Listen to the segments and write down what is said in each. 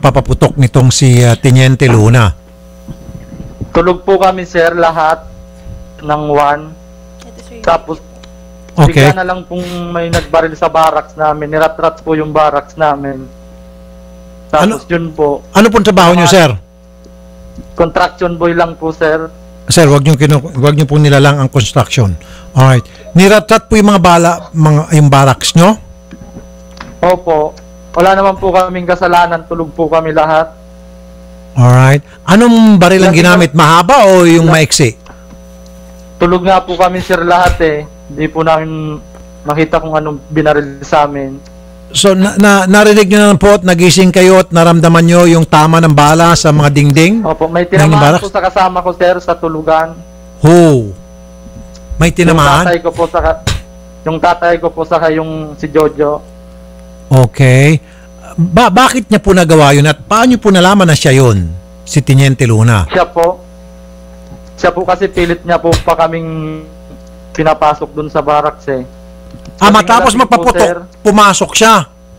pagpapaputok nitong si Teniente Luna? Tulog po kami, sir, lahat ng 1. Tapos, Okay. bigla na lang pong may nagbaril sa barracks namin. Nirat-rat po yung barracks namin. Tapos yun po. Ano pong trabaho nyo, sir? Contraction boy lang po, sir. Sir, wag niyo po nilalang ang construction. Alright. Nirat-rat po yung mga yung barracks nyo? Opo. Wala naman po kaming kasalanan. Tulog po kami lahat. Alright. Anong baril ang ginamit? Mahaba o yung maiksi? Tulog nga po kami, sir, lahat eh. Hindi po namin makita kung anong binaril sa amin. So, narinig nyo na lang po at nagising kayo at naramdaman nyo yung tama ng bala sa mga dingding? Opo, may tinamaan po sa kasama ko, sir, sa tulugan. Oh. May tinamaan? Yung tatay ko po saka yung si Jojo. Okay. Bakit niya po nagawa yun at paano po nalaman na siya yun? Si Teniente Luna? Siya po kasi pilit niya po pa kaming pinapasok dun sa barracks eh. Matapos magpaputok, pumasok siya?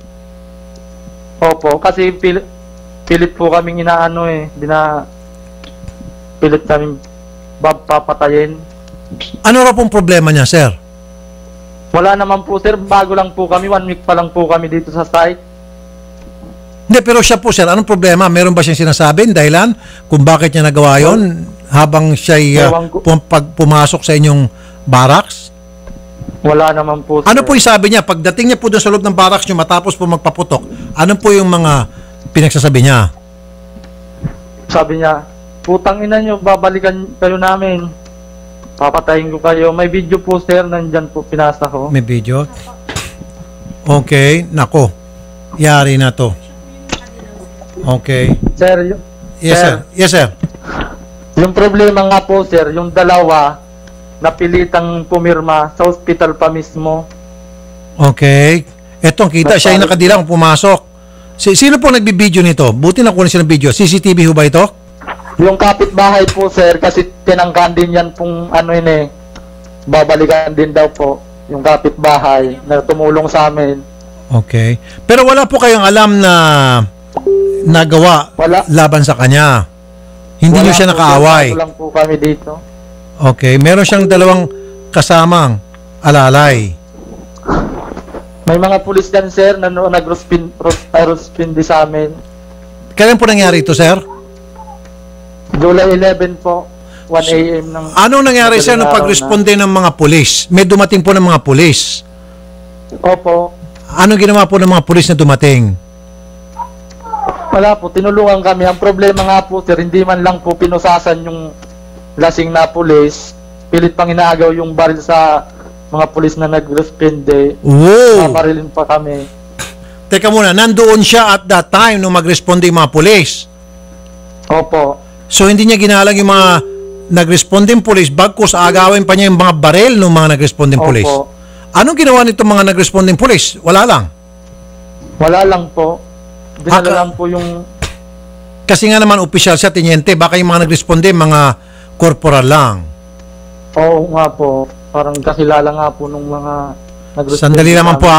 Opo, kasi pilit po kaming inaano eh. Pilit kaming papatayin. Ano raw pong problema niya, sir? Wala naman po, sir. Bago lang po kami. 1 week pa lang po kami dito sa site. Hindi, pero siya po, sir, anong problema? Meron ba siyang sinasabi dahilan kung bakit niya nagawa yun habang siya pumasok sa inyong barracks? Wala naman po, sir. Ano po yung sabi niya? Pagdating niya po doon sa loob ng barracks niyo matapos po magpaputok, ano po yung mga pinagsasabi niya? Sabi niya, putang ina niyo, babalikan kayo namin. Papatayin ko kayo. May video po, sir. Nandyan po, pinasa ko. May video? Okay. Nako. Yari na to. Okay. Sir, yes, sir. Yes, sir. Yung problema nga po, sir, yung dalawa, napilitang pumirma sa hospital pa mismo. Okay. Etong kita, siya yung nakadilang pumasok. Sino po nagbibideo nito? Buti na kunin siya ng video. CCTV ho ba ito? Yung kapitbahay po, sir, kasi tinangkan din yan pong ano yun eh. Babalikan din daw po yung kapitbahay na tumulong sa amin. Okay. Pero wala po kayong alam na nagawa laban sa kanya? Hindi niyo siya nakaaway? Wala lang po kami dito. Okay. Meron siyang dalawang kasamang alalay. May mga pulis yan, sir, na nag-respond sa amin. Kailan po nangyari ito, sir? July 11 po, 1 a.m. ng... Anong nangyari, sir, nung pag-responde ng mga pulis? May dumating po ng mga pulis. Opo. Anong ginawa po ng mga pulis na dumating? Wala po, tinulungan kami. Ang problema nga po, sir, hindi man lang po pinusasan yung lasing na pulis. Pilit pang inaagaw yung baril sa mga pulis na nag-responde. Wow! Maparilin pa kami. Teka muna, nandoon siya at that time nung mag-responde yung mga pulis? Opo. So hindi niya ginalang yung mga nag-responding pulis bagkus agawin pa niya yung mga baril ng mga nag-responding pulis? Anong ginawa nitong mga nag-responding pulis? Wala lang? Wala lang po. Dinala lang po yung... Kasi nga naman opisyal siya, teniente, baka yung mga nag-responde mga corporal lang. Oo nga po. Parang kakilala nga po nung mga nag-responde. Sandali naman po.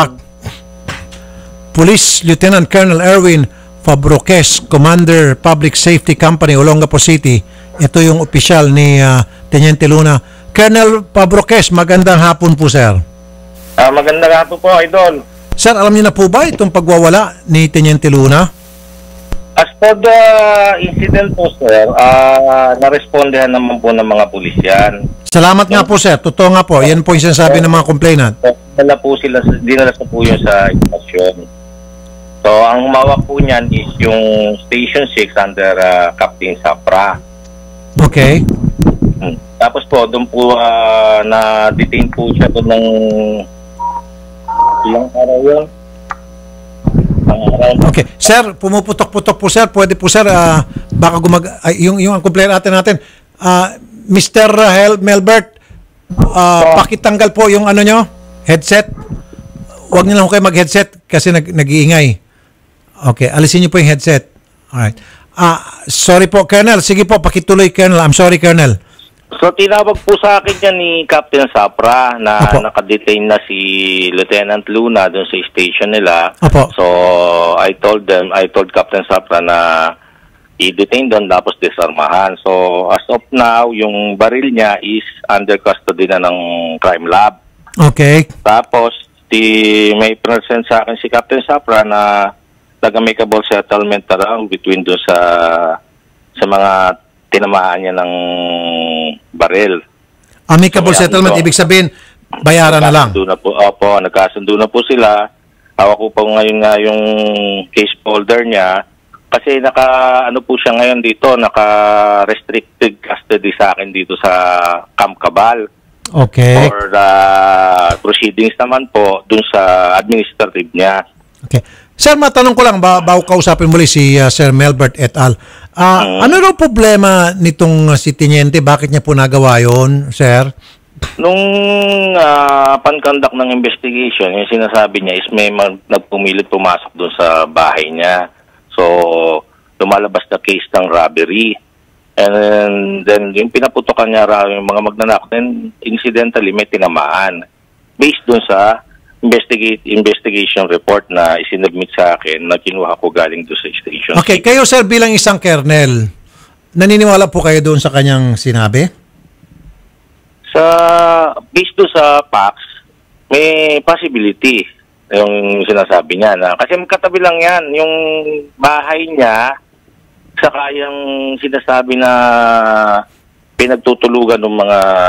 Police Lieutenant Colonel Erwin Fabroques, Commander Public Safety Company, Olongapo City. Ito yung opisyal ni Teniente Luna. Colonel Fabroques, magandang hapon po, sir. Magandang hapon po, Idol. Sir, alam niyo na po ba itong pagwawala ni Teniente Luna? As for the incident po, sir, narespondehan naman po ng mga pulis yan. Salamat nga po, sir. Totoo nga po. Yan po yung sinasabi ng mga complainant. Dinala po yun sa istasyon. So, ang humawak po niyan is yung Station 6 under Captain Sapra. Okay. Tapos po, doon po na-detain po siya doon ng ilang araw yun. Okay. Sir, pumuputok-putok po, sir. Pwede po, sir, baka yung complainant natin. Mr. Melbert, pakitanggal po yung ano nyo, headset. Huwag niyo lang kayo mag-headset kasi nag-iingay. Okay, alisin niyo po yung headset. Alright. Sorry po, Colonel. Sige po, pakituloy, Colonel. I'm sorry, Colonel. So tinawag po sa akin yan ni Captain Sapra na Opo. nakadetain na si Lieutenant Luna doon sa station nila. Opo. So I told Captain Sapra na i-detain doon tapos disarmahan. So as of now, yung baril niya is under custody na ng crime lab. Okay. Tapos may present sa akin si Captain Sapra na nag-amicable settlement around between doon sa mga tinamaan niya ng baril. Amicable So, settlement, so, ibig sabihin, bayaran na lang. Nagkasundo na po sila. Hawak ko pa ngayon nga yung case folder niya kasi ano po siya ngayon dito, naka-restricted custody sa akin dito sa Camp Cabal. Okay. For the proceedings naman po dun sa administrative niya. Okay. Sir, matanong ko lang, bago kausapin muli si Sir Melbert et al. Ano raw problema nitong si Teniente? Bakit niya po nagawa yun, sir? Nung pan-conduct ng investigation, yung sinasabi niya is may nagpumilit pumasok dun sa bahay niya. So, lumalabas na case ng robbery. And then, yung pinaputokan niya raw yung mga magnanakaw, then incidentally may tinamaan. Based dun sa investigation report na isinubmit sa akin na kinuha ko galing doon sa station. Okay, kayo sir bilang isang colonel, naniniwala po kayo doon sa kanyang sinabi? Based doon sa facts, may possibility yung sinasabi niya na kasi katabi lang yan yung bahay niya saka yung sinasabi na pinagtutulugan ng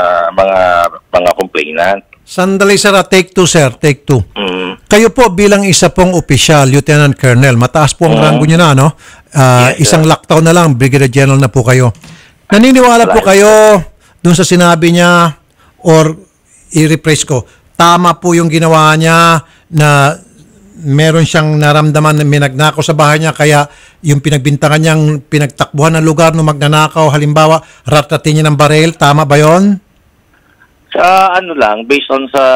mga complainant. Sandali sir, take two sir, take two. Kayo po bilang isa pong opisyal, Lieutenant Colonel, mataas po ang rango niyo na, no? Yes, isang lockdown na lang, Brigadier General na po kayo. Naniniwala po kayo dun sa sinabi niya or i-rephrase ko, tama po yung ginawa niya na meron siyang naramdaman na minagnakaw sa bahay niya kaya yung pinagbintangan niyang pinagtakbuhan ng lugar ng magnanakaw, halimbawa, ratatin niya ng baril, tama ba yon? Sa lang, based on sa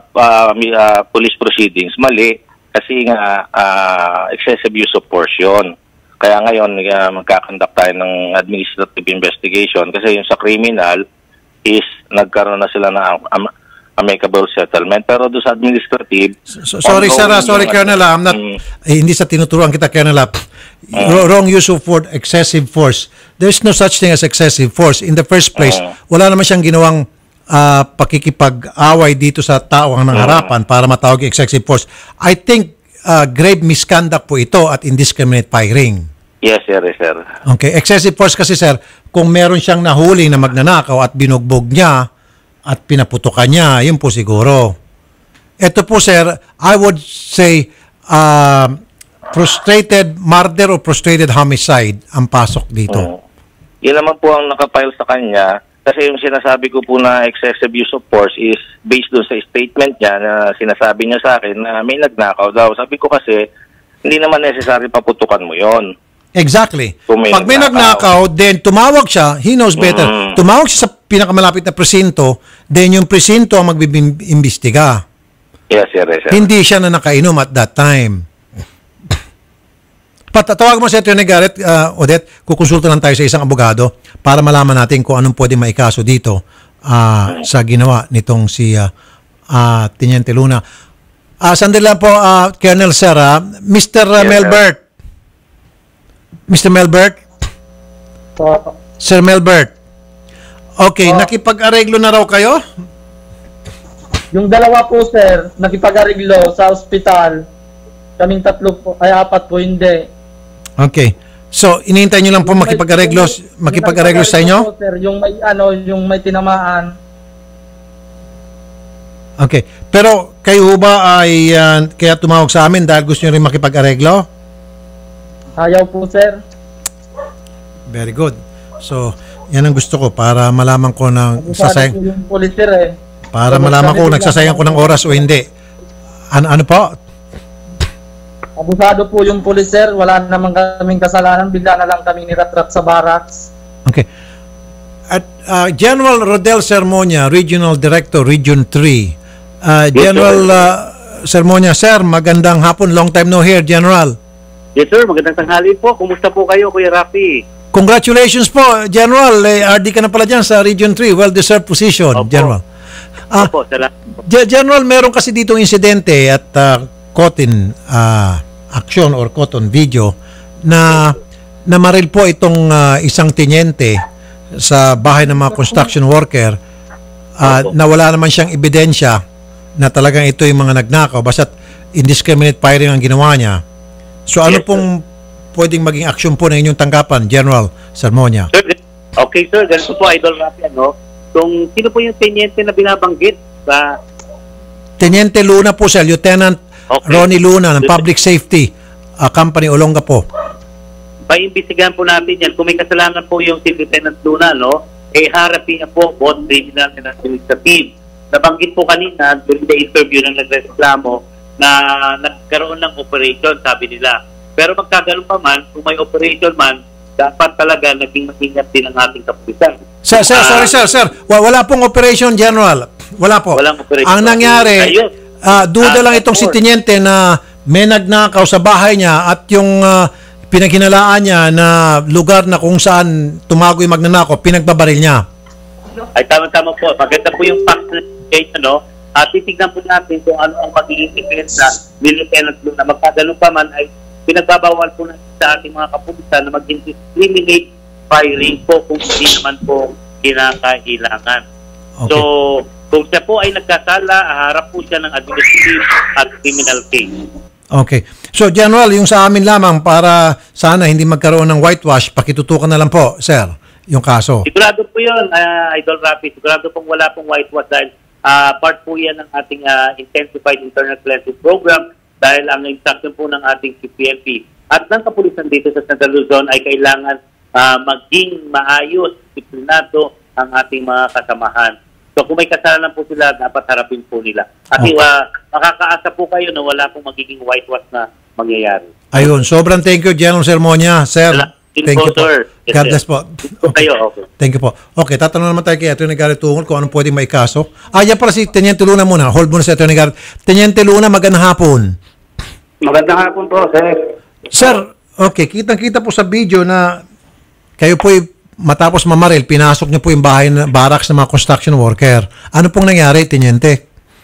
police proceedings, mali kasi nga excessive use of force yun. Kaya ngayon, magkakandak tayo ng administrative investigation kasi yung sa criminal is nagkaroon na sila ng amicable settlement. Pero doon sa administrative... Sorry, sir. Sorry, Colonel. I'm not... hindi sa tinuturuan kita, Colonel. Wrong use of word, excessive force. There's no such thing as excessive force. In the first place, wala naman siyang ginawang pakikipag-away dito sa tao ang harapan para matawag yung excessive force. I think grave misconduct po ito at indiscriminate firing. Yes, sir. Yes, sir. Okay. Excessive force kasi, sir, kung meron siyang nahuli na magnanakaw at binugbog niya at pinaputukan niya, yun po siguro. Ito po, sir, I would say frustrated murder or frustrated homicide ang pasok dito. Yan naman po ang nakapile sa kanya. Kasi yung sinasabi ko po na excessive use of force is based doon sa statement niya na sinasabi niya sa akin na may nagnakaw daw. Sabi ko kasi, hindi naman necessary paputukan mo yon. Exactly. Pag may nagnakaw, then tumawag siya, he knows better. Tumawag siya sa pinakamalapit na presinto, then yung presinto ang magbibimbestiga. Yes, sir. Yes, sir. Hindi siya na nakainom at that time. Patawag mo si Atty. Garrett, Odette, kukonsulta lang tayo sa isang abogado para malaman natin kung anong pwede maikaso dito sa ginawa nitong si Teniente Luna. Sandali lang po, Colonel Sir, Mr. Melbert. Mr. Melbert? Sir Melbert. Okay, nakipag-areglo na raw kayo? Yung dalawa po, sir, nakipag-areglo sa ospital. Kaming tatlo po, ay apat po, hindi. Okay. So, inihintay nyo lang po makipag-areglo sa inyo? Po, sir, yung may tinamaan. Okay. Pero kayo ba ay kaya tumawag sa amin dahil gusto nyo rin makipag-areglo? Ayaw po, sir. Very good. So, yan ang gusto ko para malaman ko ng sasayang Yung police, sir, para malaman ko nagsasayang ko ng oras o hindi. Ano po? Abusado po yung police, sir. Wala naman kaming kasalanan. Bigla na lang kami niratrat sa barracks. Okay. At General Rodel Sermonia, Regional Director, Region 3. General Sermonia, sir, magandang hapon. Long time no hear, General. Yes, sir. Magandang tanghali po. Kumusta po kayo, Kuya Rafi? Congratulations po, General. RD ka na pala dyan sa Region 3. Well-deserved position, Opo. General. Opo, salamat po. General, meron kasi dito insidente at caught in action or caught on video na namaril po itong isang tenyente sa bahay ng mga construction worker. Na wala naman siyang ebidensya na talagang ito yung mga nagnakaw. Basta't indiscriminate firing ang ginawa niya. So ano Yes, pong pwedeng maging aksyon po ng inyong tanggapan, General Sermonia? Sir, okay sir, ganito po, Idol Rafi, ano? Kung sino po yung tenyente na binabanggit sa... Teniente Luna po, sir. Lieutenant Okay. Ronnie Luna ng Public Safety Company Olonga po. Paimbestigahan po natin yan. Kung may kasalanan po yung si Lieutenant Luna, no? Harapin niya po both criminal and administrative. Nabanggit po kanina during the interview ng nagreklamo na nagkaroon ng operation, sabi nila. Pero magkagaroon pa man, kung may operation man, dapat talaga naging maingat din ang ating kapulisan. Sir. Wala pong operation, General. Wala po. Walang operation. Ang nangyari, Ayun. duda lang itong si Teniente na may nagnakaw sa bahay niya at yung pinaghinalaan niya na lugar na kung saan tumago yung magnanakaw, pinagbabaril niya. Ay, tama-tama po. Maganda po yung fact na case, ano? At titignan po natin kung ano ang magiging effect na ni Lieutenant Luna. Magkagano pa man ay pinagbabawal po natin sa ating mga kapulisan na mag-indiscriminate firing po kung hindi naman po kinakailangan. Okay. So, kung siya po ay nagkasala, harap po siya ng administrative at criminal case. Okay. So, General, yung sa amin lamang para sana hindi magkaroon ng whitewash, pakitutukan na lang po, sir, yung kaso. Sigurado po yun, Idol Rafi. Sigurado pong wala pong whitewash dahil part po yan ng ating intensified internal cleansing program dahil ang instruction po ng ating CPNP at ng kapulisan dito sa Central Luzon ay kailangan maging maayos, disiplinado ang ating mga kasamahan. So kung may kasalanan po sila, dapat harapin po nila. At makakaasa po kayo na wala pong magiging whitewash na mangyayari. Ayun. Sobrang thank you, General Sermonia. Sir, thank you po. Sir. Yes, God sir. bless po. Kayo, okay. Thank you po. Okay, tatanong naman tayo kay Atty. Garrett tungkol kung anong pwedeng maikaso. Yan pala si Teniente Luna muna. Hold muna si Atty. Garrett. Teniente Luna, magandang hapon. Magandang hapon po, sir. Sir, okay, kitang-kita po sa video na kayo po'y matapos mamaril, pinasok niyo po yung bahay na barracks ng mga construction worker. Ano pong nangyari, Teniente?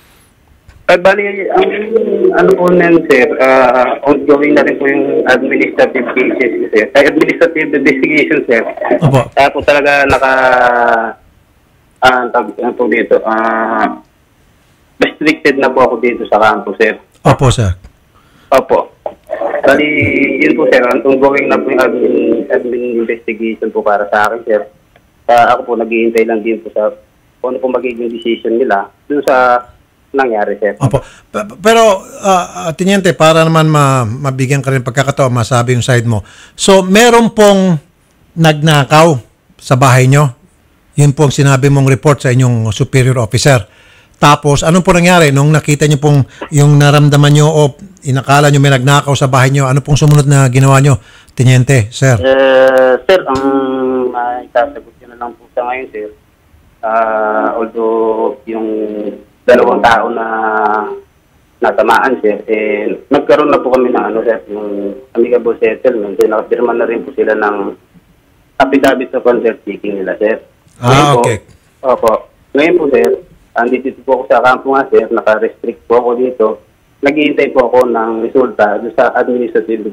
Bali, ang ano po nun, sir, ongoing na rin po yung administrative cases, sir. Administrative investigation, sir. Opo. Kaya po talaga ano po dito, restricted na po ako dito sa campus, sir. Opo, sir. Opo. Bali, yun po, sir, ongoing na po yung admin investigation po para sa akin, sir. Ako po, naghihintay lang din po sa kung ano po magiging decision nila dun sa nangyari, sir. Opo. Pero, Teniente, para naman mabigyan ka rin pagkakataon, masabi yung side mo. So, meron pong nagnakaw sa bahay nyo? Yun po ang sinabi mong report sa inyong superior officer. Tapos, anong po nangyari nung nakita nyo pong yung naramdaman nyo o inakala nyo may nagnakaw sa bahay nyo? Ano pong sumunod na ginawa nyo, Teniente, sir? Sir, ang itasagot nyo na lang po sa ngayon, sir. Although yung dalawang tao na natamaan, sir, nagkaroon na po kami ng sir, yung amicable settlement. Nakapirma na rin po sila ng affidavit of undertaking nila, sir. Ngayon Okay. Opo. Ngayon po, sir, andito po ako sa kampo nga, sir, naka-restrict po ako dito. Naghihintay po ako ng resulta sa administrative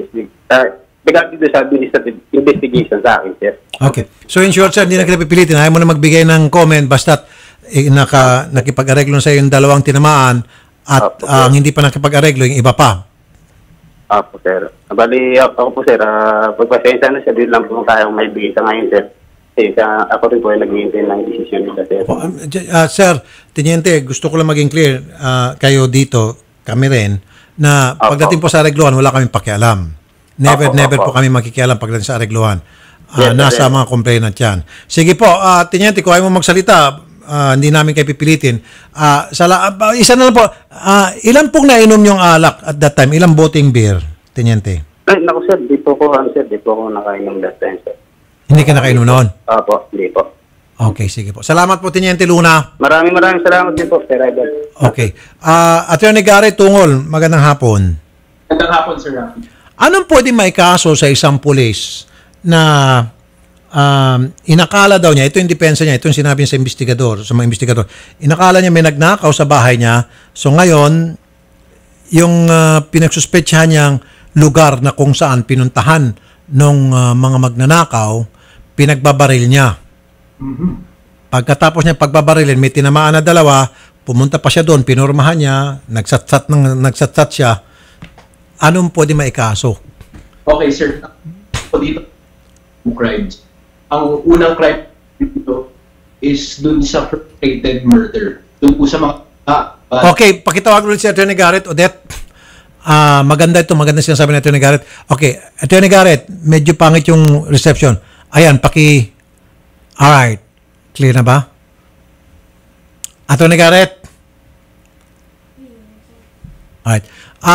investigation sa akin, sir. Okay. So, in short, sir, hindi na kita pipilitin. Ayaw mo na magbigay ng comment basta't nakipag-areglo sa yung dalawang tinamaan at ang hindi pa nakipag-areglo, yung iba pa. Opo, sir. Bali, ako po, sir, pagpasensya na siya, din lang po kayang may bigay sa ngayon, sir. Kasi ako rin po ay naghihintay ng decision nila, sir. Sir, Teniente, gusto ko lang maging clear kayo dito, kami rin, na pagdating po sa aregluhan, wala kaming pakialam. Never po kami makikialam pagdating sa aregluhan. Nasa mga complainant yan. Sige po, Teniente, kung ayaw mo magsalita, hindi namin kayo pipilitin. Isa na lang po, ilan pong nainom yung alak at that time? Ilang boteng beer, Teniente? Ay, naku, sir, di po ako nakainom that time, sir. Hindi ka nakainom noon? Opo, hindi po. Okay, sige po. Salamat po, Teniente Luna. Maraming salamat din po, Sir Idol. Okay. Attorney Garrett Tungol, magandang hapon. Magandang hapon, Sir Rafi. Anong pwede maikaso sa isang pulis na inakala daw niya, ito yung depensa niya, ito yung sinabi niya sa investigador, sa mga investigador. Inakala niya may nagnakaw sa bahay niya. So ngayon, yung pinagsuspetsahan niyang lugar na kung saan pinuntahan ng mga magnanakaw, pinagbabaril niya. Pagkatapos niya pagbabarilin, may tinamaan na dalawa, pumunta pa siya doon, pinurmahan niya, nagsatsat siya. Anong pwede maikaso? Okay, sir. So, dito, crimes. Ang unang crime dito is dun sa frustrated murder. Dun po sa mga... Okay, pakitawag ulit si Attorney Garrett. Odette, maganda sinasabi ni Attorney Garrett. Okay, Attorney Garrett, medyo pangit yung reception. Ayan, alright. Clear na ba? Attorney Garrett? Alright.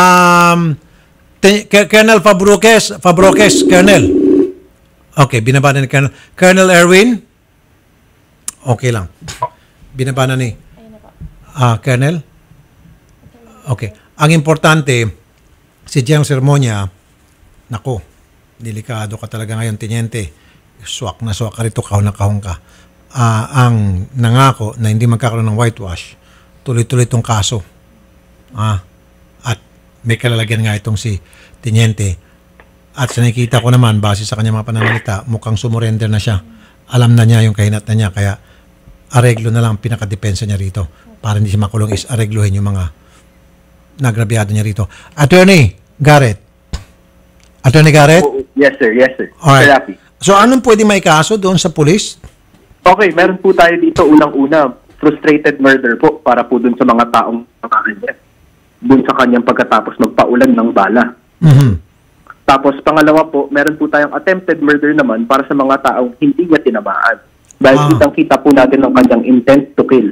Colonel Fabroques, Colonel. Okay, binaba na ni Colonel. Colonel Erwin? Okay lang. Binaba na ni Colonel? Okay. Ang importante, si Jeng Sermonia, nako, delikado ka talaga ngayon, Teniente. Swak na swak ka rito, kahon na kahon ka. Ang nangako na hindi magkakaroon ng whitewash, tuloy-tuloy itong kaso. At may kalalagyan nga itong si Teniente. At sa nakikita ko naman, base sa kanyang mga pananalita, mukhang sumurrender na siya. Alam na niya yung kahinat na niya, kaya areglo na lang ang pinakadepensa niya rito. Para hindi siya makulong, is aregluhin yung mga nagrabyado niya rito. Attorney Garrett. Yes, sir. Alright. Sir Rafi. So, anong pwede may kaso doon sa pulis? Okay, meron po tayo dito unang-una, frustrated murder po para po dun sa mga taong niya. Dun sa kanyang pagkatapos magpaulan ng bala. Tapos pangalawa po, meron po tayong attempted murder naman para sa mga taong hindi niya tinamaan. Dahil kitang-kita po natin ang kanyang intent to kill.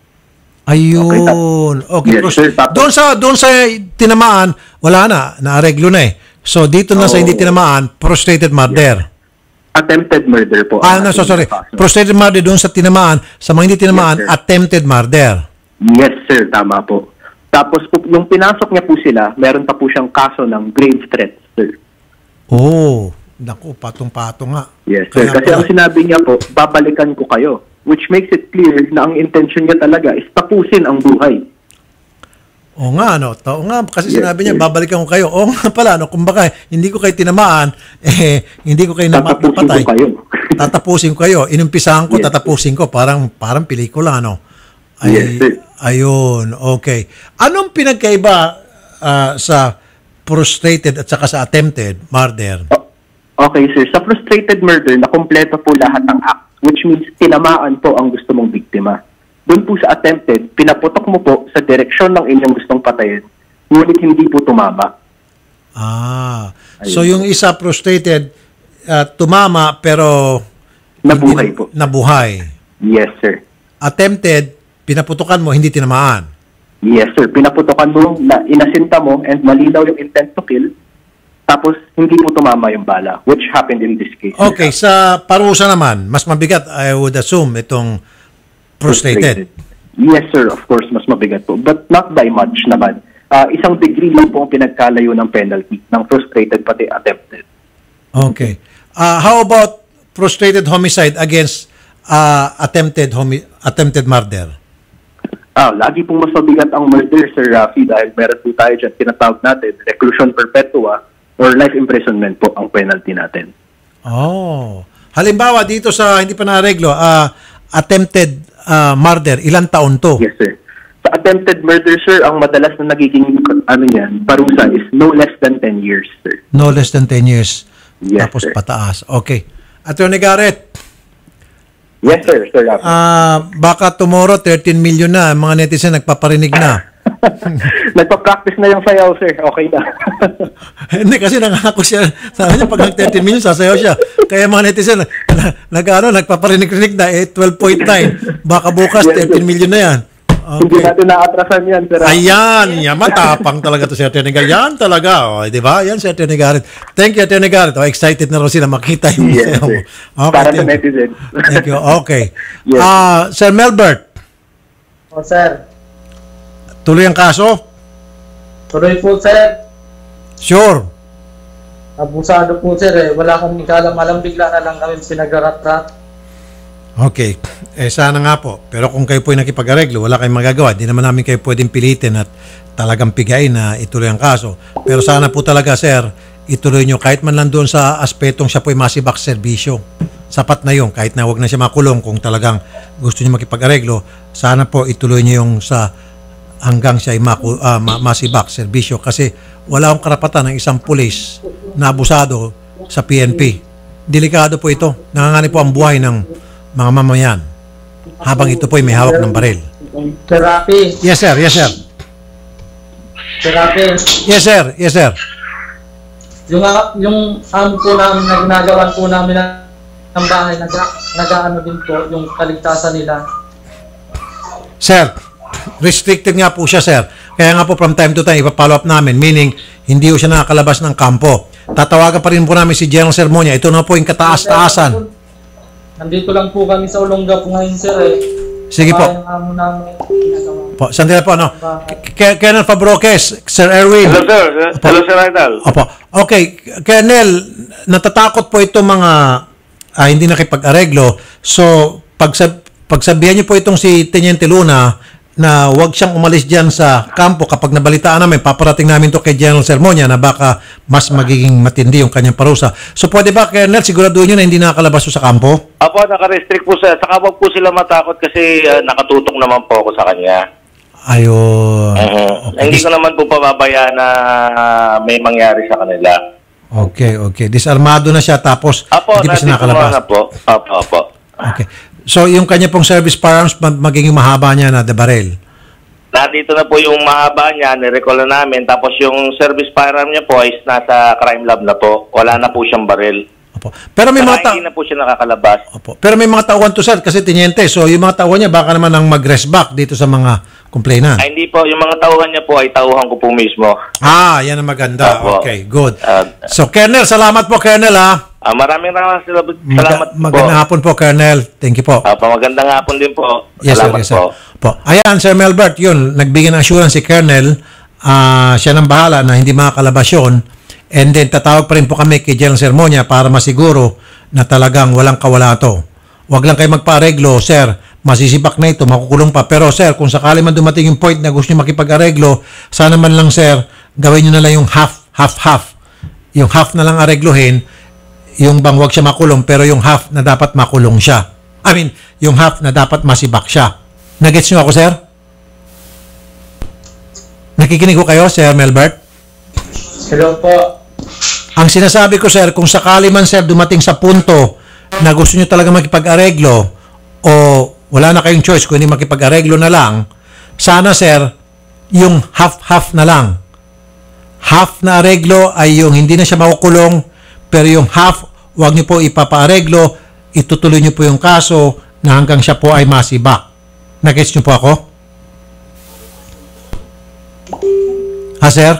Ayun. Okay. Yes, sir. Doon sa tinamaan, wala na. Naareglo na eh. So, dito na sa hindi tinamaan, frustrated murder. Attempted murder po. Sorry. Frustrated murder doon sa tinamaan. Sa mga hindi tinamaan, Yes, attempted murder. Yes, sir. Tama po. Tapos po, nung pinasok niya po sila, meron pa po siyang kaso ng grave threat, sir. Oh, naku, patong-patong nga. Yes, sir. Kaya Kasi ang sinabi niya po, babalikan ko kayo. Which makes it clear na ang intention niya talaga is tapusin ang buhay. Oo nga, no? Oo nga, kasi Yes, sinabi niya, yes. babalikan ko kayo. Oo nga pala, no? Kung baka hindi ko kayo tinamaan, hindi ko kayo Tatapusin napatay. ko kayo. Tatapusin ko kayo. Inumpisahan ko, Yes, tatapusin ko. Parang pelikula, no? Yes, sir. Ayun, okay. Anong pinagkaiba sa frustrated at saka sa attempted murder? Okay, sir. Sa frustrated murder, nakompleto po lahat ng act, which means tinamaan po ang gusto mong biktima. Doon po sa attempted, pinaputok mo po sa direksyon ng inyong gustong patayin, ngunit hindi po tumama. So yung isa frustrated, tumama pero Nabuhay po. Nabuhay. Yes, sir. Attempted, pinaputukan mo, hindi tinamaan. Yes, sir. Pinaputokan mo, na inasinta mo, and malinaw yung intent to kill, tapos hindi po tumama yung bala, which happened in this case. Okay, sa parusa naman, mas mabigat, I would assume, itong frustrated. Yes, sir. Of course, mas mabigat po. But not by much naman. Isang degree lang po ang pinagkalayo ng penalty, ng frustrated pati attempted. Okay. How about frustrated homicide against attempted murder? Lagi pong mas mabigat ang murder, Sir Rafi, dahil meron po tayo dyan, tinatawag natin, reclusion perpetua or life imprisonment po ang penalty natin. Oh. Halimbawa, dito sa hindi pa nareglo, attempted murder, ilang taon to? Yes, sir. Sa attempted murder, sir, ang madalas na nagiging parusa is no less than 10 years, sir. No less than 10 years. Yes, Tapos sir. pataas. Okay. Attorney Garrett, Yes, sir, Sir Rafi. baka tomorrow 13 million na, mga netizen nagpaparinig na. Nagpa-practice na yung sayaw, sir. Okay na. Hindi, kasi nangako siya. Sabi niya, pag nag-13 million, sasayaw siya. Kaya mga netizen, nagpaparinig-rinig na, 12.9. Baka bukas, Yes, 13 million na yan. Hindi natin naatrasan yan, Sir Rafi. Ayan, yan, matapang talaga to si Attorney Garrett. Yan talaga, di ba? Yan si Attorney Garrett. Thank you, Attorney Garrett. Excited na rin sila makita yung Yes, sayaw mo. sir. Okay, Para sa thank you. netizen. Thank you. Okay. Yes. Sir Melbert, O sir, tuloy ang kaso? tuloy po sir. Sure. Abusado po sir eh. Wala kami kalam-alam, bigla na lang kami pinag-rat-rat. Okay. Sana nga po. Pero kung kayo po ay nakipag-areglo, wala kayong magagawa. Hindi naman namin kayo pwedeng pilitin at talagang pigain na ituloy ang kaso. Pero sana po talaga, sir, ituloy nyo kahit man lang doon sa aspetong siya po ay masibak serbisyo. Sapat na yun. Kahit na wag na siya makulong kung talagang gusto nyo makipag-areglo, sana po ituloy nyo yung sa hanggang siya ay masibak serbisyo. Kasi wala akong karapatan ng isang pulis na abusado sa PNP. Delikado po ito. Nanganganib po ang buhay ng mga mamayan habang ito po ay may hawak ng baril. Sir Rafi. Yes, sir. Yes, sir. Sir Rafi. Yes, sir. Yes, sir. Yung po namin na ginagawan po namin ng bahay, nag-ano din po yung kaligtasan nila. Sir, restricted nga po siya, sir. Kaya nga po from time to time ipa-follow up namin, meaning hindi po siya nakakalabas ng kampo. Tatawagan pa rin po namin si General Sermonia. Ito na po yung kataas-taasan. Nandito lang po kami sa Olonga po ngayon, sir eh. Sige po. Po, sandali po, ano? Colonel Fabroques, Sir Erwin. Hello, sir. Hello, Sir Idol. Opo. Okay, Colonel, natatakot po itong mga hindi nakipag-areglo. So, pagsabihan niyo po itong si Teniente Luna na huwag siyang umalis dyan sa kampo kapag nabalitaan namin, paparating namin to kay General Sermonia na baka mas magiging matindi yung kanyang parusa. So, pwede ba, Colonel, siguraduhin nyo na hindi nakakalabas sa kampo? Apo, naka-restrict po sir. Saka wag po sila matakot kasi nakatutok naman po ako sa kanya. Ayun. Okay. Hindi ko naman po pababayaan na may mangyari sa kanila. Okay, okay. Disarmado na siya tapos hindi pa siya nakalabas. Na po. Opo. Okay. So, yung kanya pong service firearms, magiging mahaba niya na de barrel? Nandito na po yung mahaba niya, nirecall na namin. Tapos yung service firearm niya po is nasa crime lab na po. Wala na po siyang barrel. Opo. Pero may mga hindi na po siya nakakalabas. Opo. Pero may mga tauhan to, sir, kasi tiniente. So, yung mga tauhan niya baka naman ang mag-rest back dito sa mga complainant. Ay, hindi po. Yung mga tauhan niya po ay tauhan ko po mismo. Yan ang maganda. Opo. Okay, good. So, Colonel, salamat po, Colonel, ha? Maraming salamat po. Magandang hapon po, Colonel. Thank you po. Magandang hapon din po. Yes, salamat sir, po. Ayan, Sir Melbert, yun, nagbigay ng assurance si Colonel. Siya nang bahala na hindi makakalabas yun. And then, tatawag pa rin po kami kay General Sermonia para masiguro na talagang walang kawala to. Huwag lang kayo magpa-areglo, sir. Masisibak na ito, makukulong pa. Pero, sir, kung sakali man dumating yung point na gusto nyo makipag-areglo, sana man lang, sir, gawin nyo na lang yung half. Yung half na lang areglohin, yung bang wag siya makulong, pero yung half na dapat makulong siya. I mean, yung half na dapat masibak siya. Nagets nyo ako, sir? Nakikinig ko kayo, Sir Melbert? Hello po. Ang sinasabi ko, sir, kung sakali man, sir, dumating sa punto na gusto nyo talaga makipag-areglo o wala na kayong choice kung hindi makipag-areglo na lang, sana, sir, yung half na lang. Half na areglo ay yung hindi na siya makukulong, pero yung half, huwag niyo po ipapaareglo, itutuloy niyo po yung kaso na hanggang siya po ay masibak. Nag-gets niyo po ako? Ha, sir?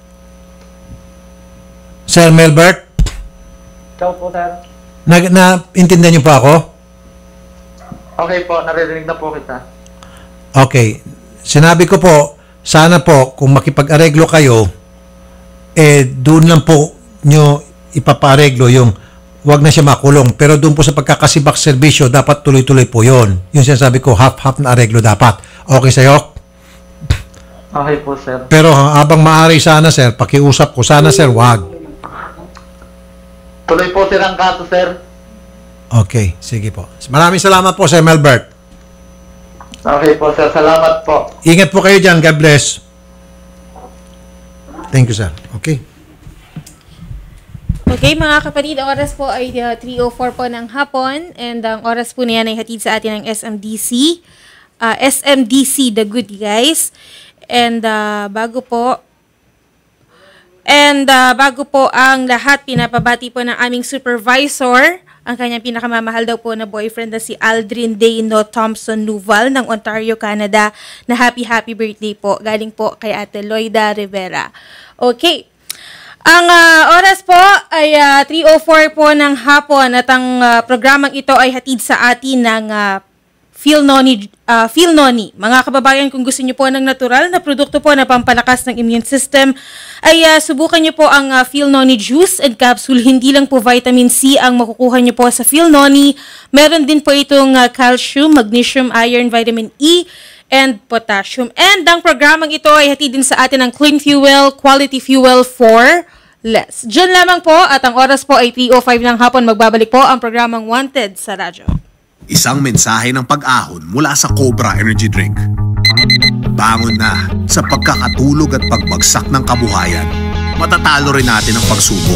Sir Melbert? Ikaw po, sir. Naintindihan niyo po ako? Okay po, naririnig na po kita. Okay. Sinabi ko po, sana po, kung makipag-areglo kayo, doon lang po nyo ipapareglo yung wag na siya makulong. Pero doon po sa pagkakasibak serbisyo, dapat tuloy-tuloy po yon. Yung sinasabi ko, half na areglo dapat. Okay sa'yo? Okay po, sir. Pero habang maaari sana, sir, pakiusap ko, sana, sir, wag. Tuloy po, sir, ang kaso, sir. Okay, sige po. Maraming salamat po, Sir Melbert. Okay po, sir. Salamat po. Ingat po kayo dyan. God bless. Thank you, sir. Okay. Okay, mga kapatid, ang oras po ay 3:04 po ng hapon and ang oras po niyan ay hatid sa atin ng SMDC. SMDC, the good guys. And bago po ang lahat, pinapabati po ng aming supervisor, ang kanyang pinakamamahal daw po na boyfriend na si Aldrin Dano Thompson Nuval ng Ontario, Canada, na happy birthday po. Galing po kay Ate Loida Rivera. Okay. Ang oras po ay 3:04 po ng hapon at ang programang ito ay hatid sa atin ng Philnoni. Mga kababayan, kung gusto niyo po ng natural na produkto po na pampalakas ng immune system, ay subukan niyo po ang Philnoni Juice and Capsule. Hindi lang po vitamin C ang makukuha niyo po sa Philnoni. Meron din po itong calcium, magnesium, iron, vitamin E, and potassium. And ang programang ito ay hatid din sa atin ng Clean Fuel, Quality Fuel for Less. Diyan lamang po at ang oras po ay 3:05 ng hapon. Magbabalik po ang programang Wanted sa radyo. Isang mensahe ng pag-ahon mula sa Cobra Energy Drink. Bangon na sa pagkakatulog at pagbagsak ng kabuhayan. Matatalo rin natin ang pagsubok.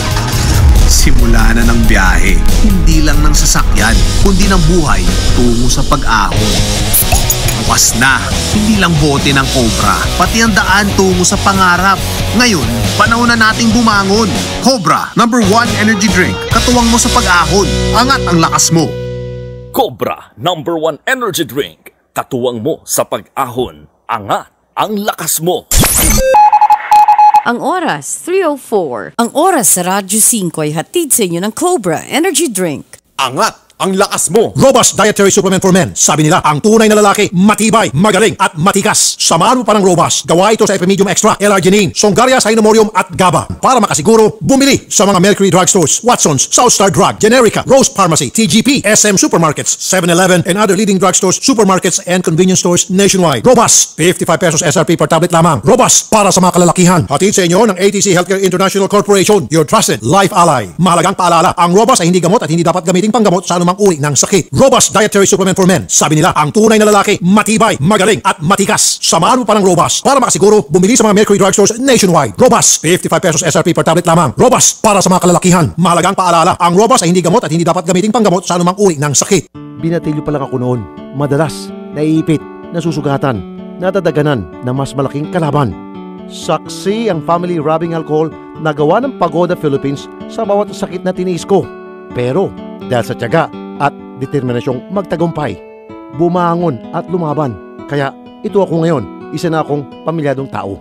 Simula na ng biyahe, hindi lang ng sasakyan, kundi ng buhay tungo sa pag-ahon. Bukas na, hindi lang bote ng Cobra, pati ang daan tungo sa pangarap. Ngayon, panahon na nating bumangon. Cobra, #1 energy drink. Katuwang mo sa pag-ahon. Angat ang lakas mo. Cobra, #1 energy drink. Katuwang mo sa pag-ahon. Angat ang lakas mo. Ang oras, 3:04. Ang oras sa Radyo 5 ay hatid sa inyo ng Cobra Energy Drink. Angat ang lakas mo. Robust Dietary Supplement for Men. Sabi nila, ang tunay na lalaki, matibay, magaling at matikas. Samahan mo pa ng Robust. Gawa ito sa Epimedium Extra, L-Arginine, Songaria Cynomorium at GABA. Para makasiguro, bumili sa mga Mercury Drugstores, Watsons, Southstar Drug, Generica, Rose Pharmacy, TGP, SM Supermarkets, 7-Eleven, and other leading drugstores, supermarkets, and convenience stores nationwide. Robust, 55 pesos SRP per tablet lamang. Robust para sa mga kalalakihan. Hatid sa inyo ng ATC Healthcare International Corporation, your trusted life ally. Mahalagang paalala, ang Robust ay hindi gamot at hindi dapat gamiting panggamot sa anumang uri ng sakit. Robust Dietary Supplement for Men. Sabi nila, ang tunay na lalaki, matibay, magaling at matikas. Samahan mo pa ng Robust. Para makasiguro, bumili sa mga Mercury Drugstores nationwide. Robust, 55 pesos SRP per tablet lamang. Robust para sa mga kalalakihan. Mahalagang paalala, ang Robust ay hindi gamot at hindi dapat gamiting panggamot sa anumang uri ng sakit. Binatilyo pa lang ako noon. Madalas, naiipit, nasusugatan, nadadaganan ng mas malaking kalaban. Saksi ang family rubbing alcohol na gawa ng Pagoda Philippines sa bawat sakit na tiniis ko. Pero dahil sa tiyaga at determinasyong magtagumpay, bumangon at lumaban. Kaya ito ako ngayon, isa na akong pamilyadong tao.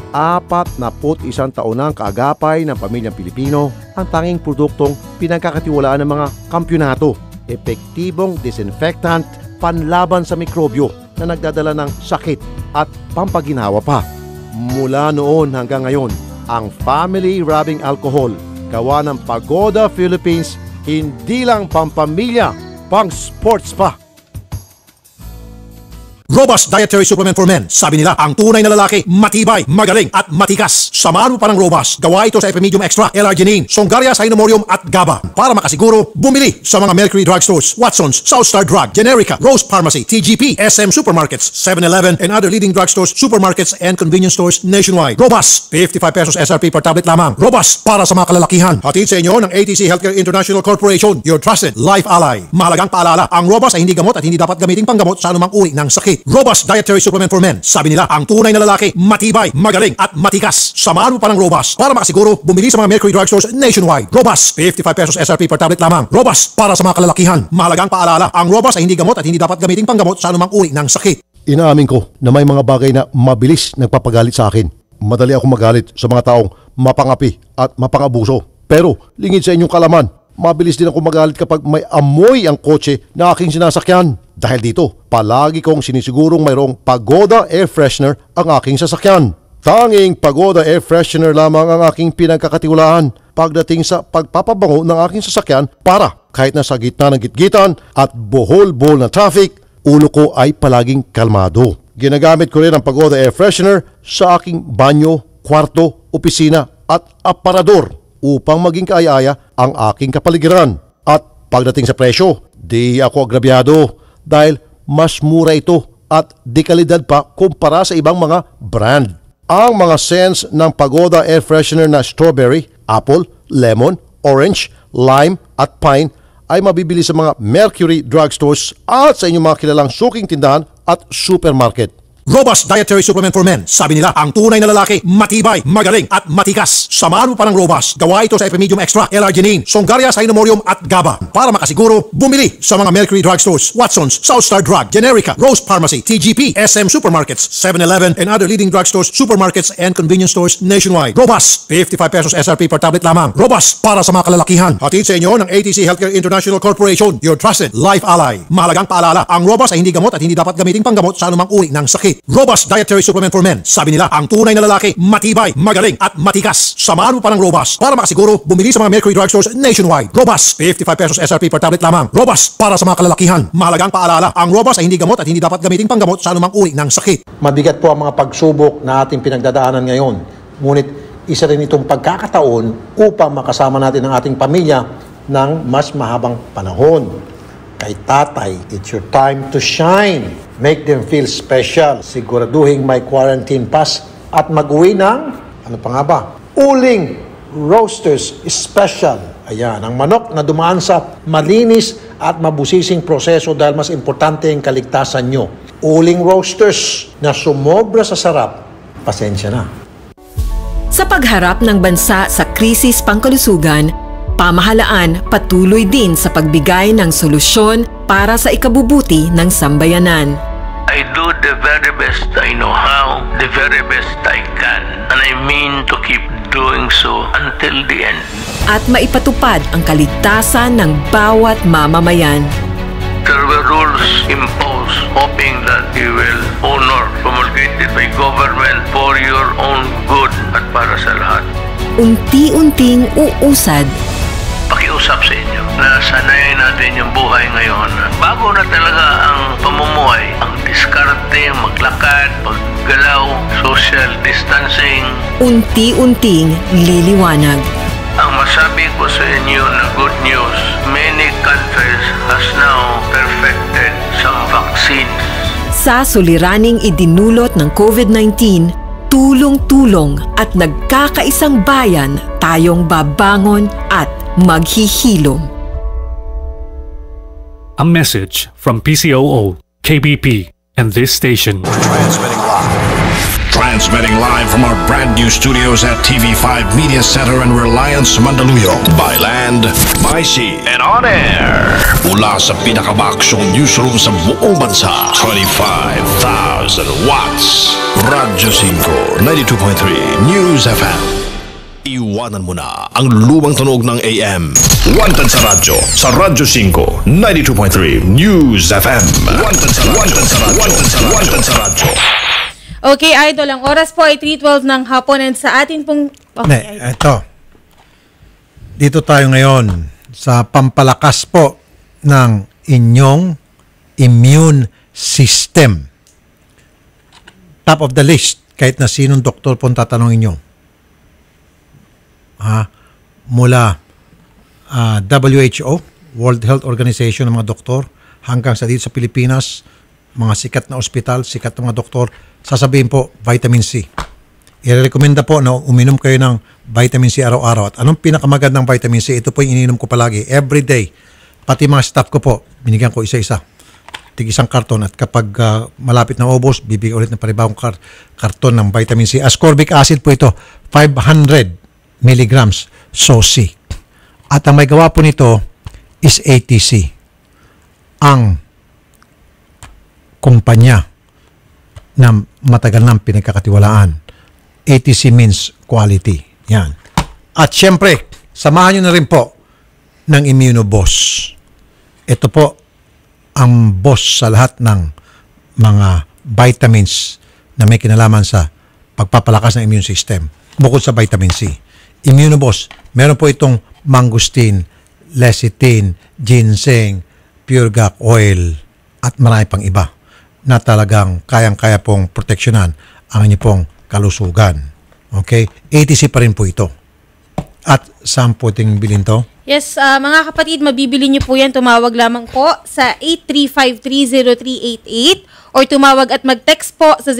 41 taon na ang kaagapay ng pamilyang Pilipino, ang tanging produktong pinagkakatiwalaan ng mga kampyonato. Epektibong disinfectant, panlaban sa mikrobyo na nagdadala ng sakit at pampaginawa pa. Mula noon hanggang ngayon, ang family rubbing alcohol, gawa ng Pagoda Philippines, hindi lang pampamilya, pang sports pa. Robust Dietary Supplement for Men. Sabi nila, ang tunay na lalaki, matibay, magaling at matikas. Samahan mo pa ng Robust. Gawa ito sa Epimedium Extra, L-Arginine, Songaria Cynomorium at GABA. Para makasiguro, bumili sa mga Mercury Drugstores, Watsons, Southstar Drug, Generica, Rose Pharmacy, TGP, SM Supermarkets, 7-Eleven, and other leading drugstores, supermarkets, and convenience stores nationwide. Robust, 55 pesos SRP per tablet lamang. Robust para sa mga kalalakihan. Hatid sa inyo ng ATC Healthcare International Corporation, your trusted life ally. Mahalagang paalala, ang Robust ay hindi gamot at hindi dapat gamiting panggamot sa anumang uri ng sakit. Robust Dietary Supplement for Men. Sabi nila, ang tunay na lalaki, matibay, magaling at matikas. Samahan mo pa ng Robust. Para makasiguro, bumili sa mga Mercury Drugstores nationwide. Robust, 55 pesos SRP per tablet lamang. Robust para sa mga kalalakihan. Mahalagang paalala, ang Robust ay hindi gamot at hindi dapat gamiting panggamot sa anumang uri ng sakit. Inaamin ko na may mga bagay na mabilis nagpapagalit sa akin. Madali akong magalit sa mga taong mapangapi at mapangabuso. Pero lingid sa inyong kalaman, mabilis din ako magalit kapag may amoy ang kotse na aking sinasakyan. Dahil dito, palagi kong sinisigurong mayroong Pagoda Air Freshener ang aking sasakyan. Tanging Pagoda Air Freshener lamang ang aking pinagkakatiwalaan pagdating sa pagpapabango ng aking sasakyan para kahit nasa gitna ng gitgitan at bohol-bohol na traffic, ulo ko ay palaging kalmado. Ginagamit ko rin ang Pagoda Air Freshener sa aking banyo, kwarto, opisina at aparador upang maging kaaya-aya ang aking kapaligiran. At pagdating sa presyo, di ako agrabyado dahil mas mura ito at di kalidad pa kumpara sa ibang mga brand. Ang mga scents ng Pagoda Air Freshener na strawberry, apple, lemon, orange, lime at pine ay mabibili sa mga Mercury Drugstores at sa inyong mga kilalang suking tindahan at supermarket. Robust Dietary Supplement for Men. Sabi nila, ang tunay na lalaki, matibay, magaling at matikas. Samahan mo pa ng Robust. Gawa ito sa Epimedium Extra, L-Arginine, Songaria Cynomorium at GABA. Para makasiguro, bumili sa mga Mercury Drugstores, Watson's, Southstar Drug, Generica, Rose Pharmacy, TGP, SM Supermarkets, 7-Eleven, and other leading drugstores, supermarkets, and convenience stores nationwide. Robust, 55 pesos SRP per tablet lamang. Robust para sa mga kalalakihan. Hatid sa inyo ng ATC Healthcare International Corporation, your trusted life ally. Mahalagang paalala, ang Robust ay hindi gamot at hindi dapat gamiting panggamot sa anumang uri ng sakit. Robust Dietary Supplement for Men. Sabi nila, ang tunay na lalaki, matibay, magaling at matikas. Samahan mo pa ng Robust. Para makasiguro, bumili sa mga Mercury Drugstores nationwide. Robust, 55 pesos SRP per tablet lamang. Robust para sa mga kalalakihan. Mahalagang paalala, ang Robust ay hindi gamot at hindi dapat gamiting panggamot sa anumang uri ng sakit. Mabigat po ang mga pagsubok na ating pinagdadaanan ngayon. Ngunit isa rin itong pagkakataon upang makasama natin ang ating pamilya ng mas mahabang panahon. Kay tatay, it's your time to shine. Make them feel special. Siguraduhin may quarantine pass at mag-uwi ng, ano pa nga ba? Uling Roasters Special. Ayan, ang manok na dumaan sa malinis at mabusising proseso dahil mas importante ang kaligtasan nyo. Uling Roasters na sumobra sa sarap. Pasensya na. Sa pagharap ng bansa sa krisis pangkalusugan, pamahalaan patuloy din sa pagbigay ng solusyon para sa ikabubuti ng sambayanan. I do the very best I know how, the very best I can, and I mean to keep doing so until the end. At maipatupad ang kaligtasan ng bawat mamamayan. There were rules imposed, hoping that you will honor, promulgated by government for your own good at para sa lahat. Unti-unting uusad. Pakiusap sa inyo na sanayin natin yung buhay ngayon. Bago na talaga ang pamumuhay, ang diskarte, maglakad, paggalaw, social distancing. Unti-unting liliwanag. Ang masabi ko sa inyo na good news, many countries has now perfected some vaccines. Sa suliraning idinulot ng COVID-19, tulong-tulong at nagkakaisang bayan tayong babangon at maghihilom. A message from PCOO, KBP, and this station. Transmitting live from our brand new studios at TV5 Media Center in Reliance, Mandaluyong. By land, by sea, and on air. Mula sa pinakabaksyong newsroom sa buong bansa. 25,000 watts. Radyo 5, 92.3 News FM. Iwanan mo na ang lumang tunog ng AM. Wanted sa radyo, sa Radyo 5, 92.3 News FM. Wanted sa radyo. Okay, Idol, ang oras po ay 3:12 ng hapon and sa atin pong... Okay, eto. Dito tayo ngayon sa pampalakas po ng inyong immune system. Top of the list, kahit na sinong doktor po tatanungin nyo. Mula WHO, World Health Organization ng mga doktor, hanggang sa dito sa Pilipinas, mga sikat na ospital, sikat na mga doktor, sasabihin po, vitamin C. I-recommenda po na uminom kayo ng vitamin C araw-araw. At anong pinakamagandang vitamin C? Ito po yung ininom ko palagi, every day. Pati mga staff ko po, binigyan ko isa-isa. Tig-isang karton. At kapag malapit na ubos, bibigyan ulit ng panibagong karton ng vitamin C. Ascorbic acid po ito, 500 milligrams SOC. At ang may gawa po nito is ATC. Ang kumpanya na matagal nang pinagkakatiwalaan. ATC means quality. Yan. At syempre, samahan nyo na rin po ng Immunoboss. Ito po ang boss sa lahat ng mga vitamins na may kinalaman sa pagpapalakas ng immune system. Bukod sa vitamin C. Immunoboss, meron po itong mangosteen, lecithin, ginseng, pure gak oil, at marami pang iba na talagang kayang-kaya pong proteksyonan ang inyo pong kalusugan. Okay? ATC pa rin po ito. At saan po ting bilhin to? Yes, mga kapatid, mabibili niyo po yan. Tumawag lamang po sa 83530388 or tumawag at mag-text po sa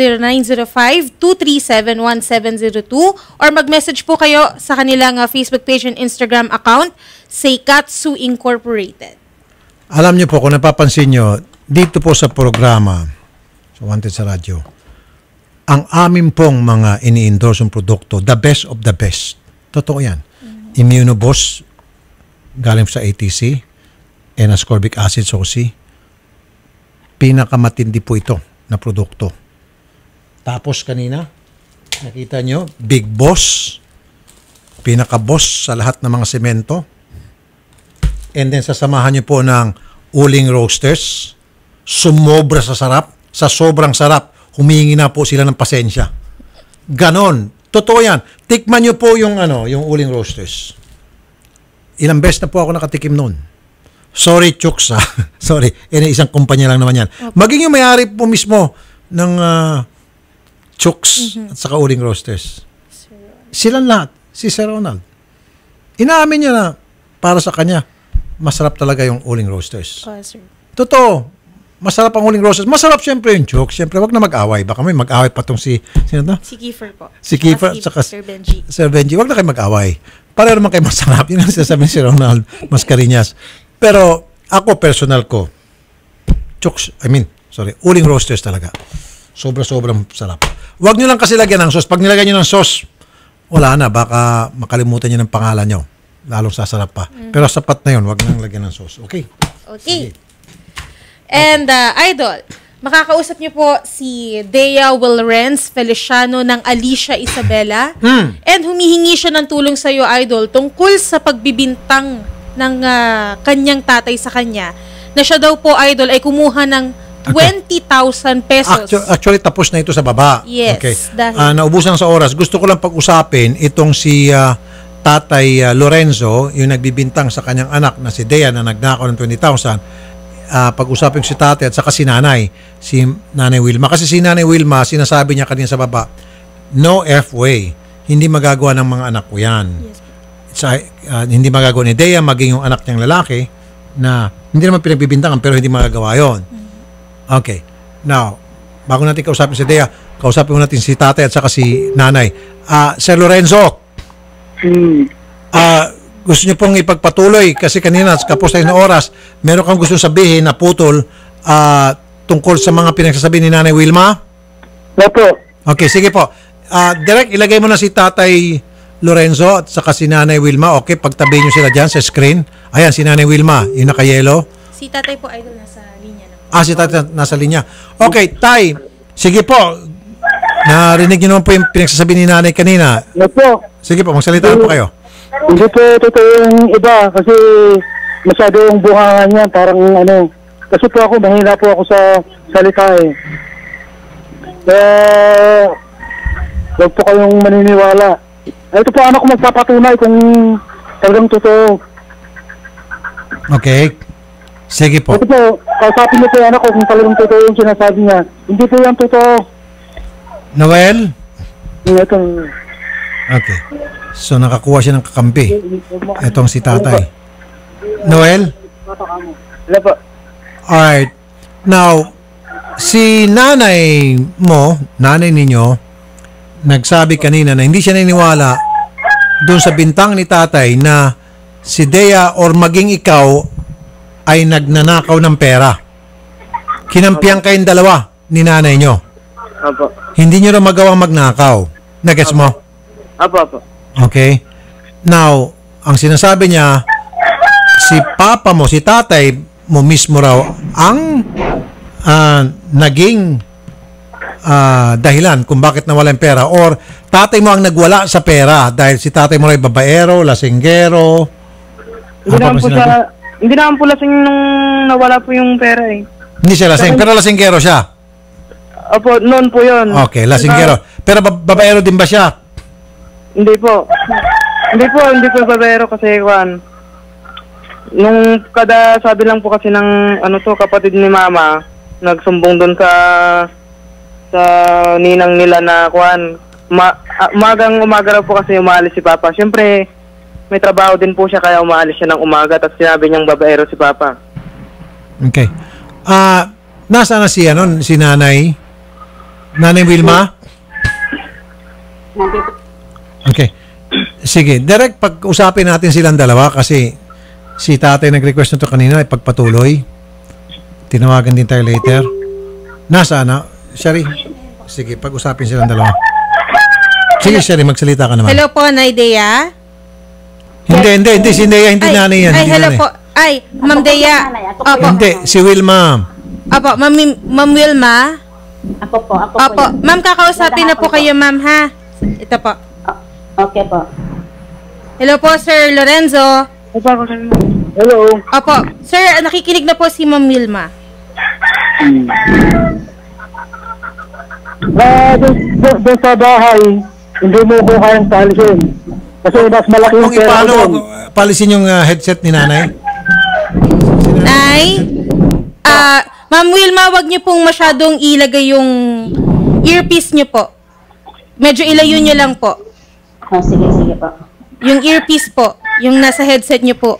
0905-237-1702 or mag-message po kayo sa kanilang Facebook page and Instagram account, Seikatsu Incorporated. Alam niyo po, kung napapansin niyo, dito po sa programa, sa Wanted sa Radyo, ang amin pong mga ini-endorse yung produkto, the best of the best. Totoo yan. Immunoboost, galing sa ATC, N-ascorbic acid SOC. Pinakamatindi po ito na produkto. Tapos kanina, nakita nyo, Big Boss, pinaka-boss sa lahat ng mga semento. And then sasamahan nyo po ng Uling Roasters. Sumobra sa sarap. Sa sobrang sarap, humingi na po sila ng pasensya. Ganon. Totoo yan. Tikman nyo po yung, yung Uling Roasters. Ilang beses na po ako nakatikim noon. Sorry, Chooks. Sorry. Isang kumpanya lang naman yan. Okay. Maging yung may-ari po mismo ng Chooks at saka Uling Roasters. Silang lahat. Si Sir Ronald. Inaamin niya na para sa kanya, masarap talaga yung Uling Roasters. Sir. Totoo. Masarap ang Uling Roasters. Masarap siyempre yung Chooks. Siyempre, wag na mag-away. Baka may mag-away pa itong sino to? Si Kiefer po. Si Kiefer at Sir Benji. Sir Benji. Wag na kayo mag-away. Pareho naman kayo masarap. Yun ang sinasabi ni si Ronald Mascareñas. Pero ako, personal ko, Chooks, Uling Roasters talaga. Sobrang sarap. Wag nyo lang kasi lagyan ng sauce. Pag nilagyan nyo ng sauce, wala na, baka makalimutan niyo ng pangalan niyo. Lalong sasarap pa. Pero sapat na yun, wag nang lagyan ng sauce. Okay? Okay. Sige. And, Idol, makakausap niyo po si Dea Wilrenz Feliciano ng Alicia Isabela. And humihingi siya ng tulong sa iyo, Idol, tungkol sa pagbibintang ng kanyang tatay sa kanya. Na siya daw po, Idol, ay kumuha ng 20,000 pesos. Actually, tapos na ito sa baba. Yes. Okay. Dahil naubusan sa oras. Gusto ko lang pag-usapin itong si Tatay Lorenzo, yung nagbibintang sa kanyang anak na si Dea na nagnakaw ng 20,000. Pag-usapin ko si tatay at saka si nanay, si Nanay Wilma. Kasi si Nanay Wilma, sinasabi niya kanina sa baba, no F-way. Hindi magagawa ng mga anak ko yan. Yes. Hindi magagawa ni Dea, maging yung anak niyang lalaki na hindi naman pinagbibintangan pero hindi magagawa yon. Okay. Now, bago natin kausapin si Dea, kausapin mo natin si tatay at saka si nanay. Sir Lorenzo, gusto niyo pong ipagpatuloy kasi kanina kapos tayo ng oras, meron kang gusto sabihin na putol tungkol sa mga pinagsasabi ni Nanay Wilma? Opo. Okay, sige po. Direct, ilagay mo na si Tatay Lorenzo at saka si Nanay Wilma. Okay, pagtabihin niyo sila dyan sa screen. Ayan, si Nanay Wilma, yung naka-yellow. Si tatay po, Idol, nasa linya na. Si tatay nasa linya. Okay, Tay, sige po. Narinig niyo naman po yung pinagsasabi ni Nanay kanina. Opo. Sige po, magsalita po kayo. Hindi po totoo yung iba kasi masyadong buhangan niya. Parang kasi po ako, mahina po ako sa salita eh. Huwag po kayong maniniwala. Ito po anak ko magpapatunay kung talagang totoo. Okay. Sige po. Ito po, kausapin niyo po anak ko kung talagang totoo yung sinasabi niya. Hindi po yan totoo. Noel? Ito. Okay. So nakakuha siya ng kakampi. Itong si tatay. Noel? Wala po. Alright. Now, si nanay mo, nanay ninyo, nagsabi kanina na hindi siya naniniwala doon sa bintang ni tatay na si Dea or maging ikaw ay nagnanakaw ng pera. Kinampihan kayong dalawa ni nanay nyo. Apo. Hindi nyo na magawang magnakaw. Nagets mo? Apo. Okay. Now, ang sinasabi niya, si papa mo, si tatay mo mismo raw ang naging dahilan kung bakit nawala yung pera or tatay mo ang nagwala sa pera dahil si tatay mo ay babaero, lasinggero. Hindi naman po lasing nung nawala po yung pera eh. Hindi siya lasing, pero lasinggero siya. Opo, noon po yun. Okay, lasinggero. Pero babaero din ba siya? Hindi po. Hindi po babaero kasi nung kada sabi lang po kasi ng kapatid ni mama, nagsumbong doon sa ninang nila na umaga raw po kasi umaalis si papa. Siyempre, may trabaho din po siya kaya umaalis siya ng umaga tapos sinabi niyang babaero si papa. Okay. Nasaan na si Nanay Wilma? Okay. Sige, direct pag-usapin natin silang dalawa kasi si tatay nag-request nito kanina ay pagpatuloy. Tinawagan din tayo later. Nasaan na? Shari? Sige, pag-usapin silang dalawa. Sige, Sherry, magsalita ka naman. Hello po, Nay Dea. Hindi. Si Dea, hindi nanay yan. Ay, hindi hello nanay. po. Ay, Ma'am Dea. Opo. Hindi, si Wilma. Opo, Ma'am Wilma. Ako po. Opo. Ma'am, kakausapin na po kayo, ma'am, ha? Ito po. Okay po. Hello po, Sir Lorenzo. Hello. Opo. Sir, nakikinig na po si Ma'am Wilma. Doon sa bahay, hindi mo ko kayang palisin. Kasi mas malaki yung Kung pera paano doon. palisin yung headset ni nanay? Nay, Ma'am Wilma, wag niyo pong masyadong ilagay yung earpiece niyo po. Medyo ilayo niyo lang po. Sige po. Yung earpiece po, yung nasa headset niyo po.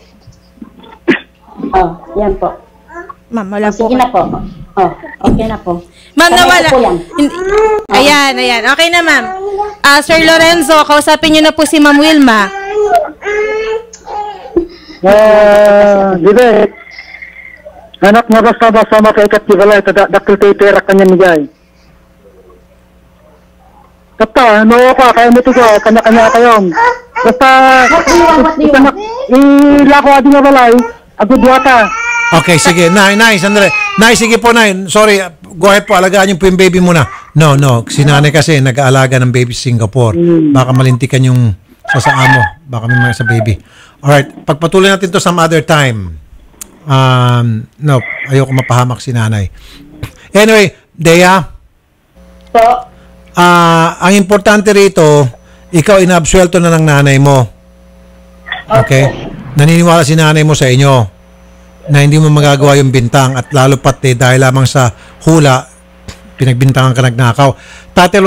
Yan po. Ma'am, wala po. Sige na po. Okay na po. Ma'am, nawala. Po yan. Ayan. Okay na, ma'am. Sir Lorenzo, kausapin niyo na po si Ma'am Wilma. Direk. Anak na basta makaikat kibalay, dakil tayo pera kanya nigay. Basta, kaya mo ito ka, kanya-kanya kayo. Basta, ilako adi nga balay, agudwata. Okay, sige. Nay, sandali. Nay, sige po, Nay. Sorry, go ahead po. Alagaan niyo po yung baby muna. No. Si nanay kasi nag-aalaga ng baby sa Singapore. Baka malintikan yung sasaan mo. Baka may mga sa baby. Alright, pagpatuloy natin to some other time. No, ayoko mapahamak si nanay. Anyway, Dea. Po. Ang importante rito, ikaw inabsuelto na ng nanay mo. Okay? Naniniwala si nanay mo sa inyo na hindi mo magagawa yung bintang at lalo pati dahil lamang sa hula, pinagbintangan ka nagnakaw. Tatay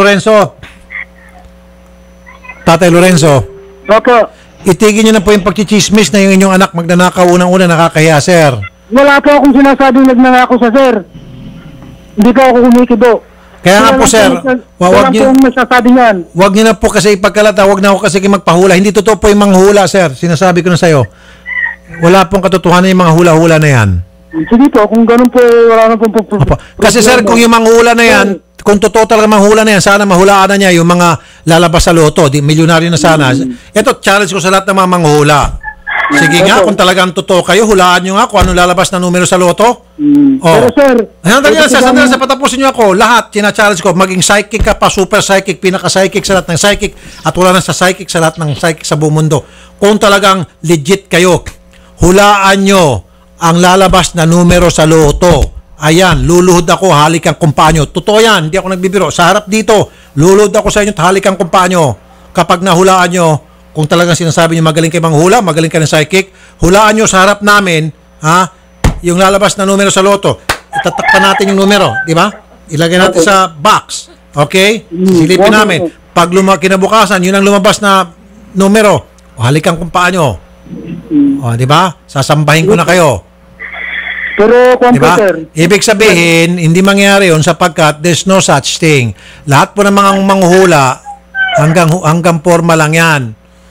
Lorenzo. Opo. Itigil nyo na po yung pagchichismis na yung inyong anak magnanakaw unang-una, nakakahiya, sir. Wala po akong sinasabing nagnanako sa sir. Hindi po ako kumikibo. Kaya nga po, sir, wag nyo na po kasi ipagkalata, wag na ako kasi magpahula. Hindi totoo po yung mga hula, sir. Sinasabi ko na sa'yo. Wala pong katotohanan yung mga hula-hula na yan. Sige po, kung ganun po, wala na pong Kasi sir, kung yung mga hula na yan, kung totoo talaga mga hula na yan, sana mahulaan na niya yung mga lalabas sa loto. Milyonaryo na sana. Ito, challenge ko sa lahat ng mga manghula. Sige nga, kung talagang totoo kayo, hulaan nyo nga kung anong lalabas na numero sa loto. Pero sir, sandali sa patapusin nyo ako. Lahat, challenge ko. Maging psychic ka pa, super psychic, pinaka-psychic sa lahat ng psychic, at wala na sa psychic sa lahat ng psychic sa buong mundo. Kung talagang legit kayo, hulaan nyo ang lalabas na numero sa loto. Ayan, luluhod ako, halik ang kumpanyo. Totoo yan, hindi ako nagbibiro. Sa harap dito, luluhod ako sa inyo, halik ang kumpanyo. Kapag nahulaan nyo, kung talagang sinasabi nyo magaling kayo manghula, magaling kayo ng psychic, hulaan nyo sa harap namin, yung lalabas na numero sa loto. Itatakpan natin yung numero, di ba? Ilagay natin sa box. Okay? Silipin namin. Pag kinabukasan, yun ang lumabas na numero. Halik ang kumpanyo. Di ba? Sasambahin ko na kayo. Pero, diba? Ibig sabihin, hindi mangyari yun sapagkat there's no such thing. Lahat po ng mga manghula, hanggang forma lang yan.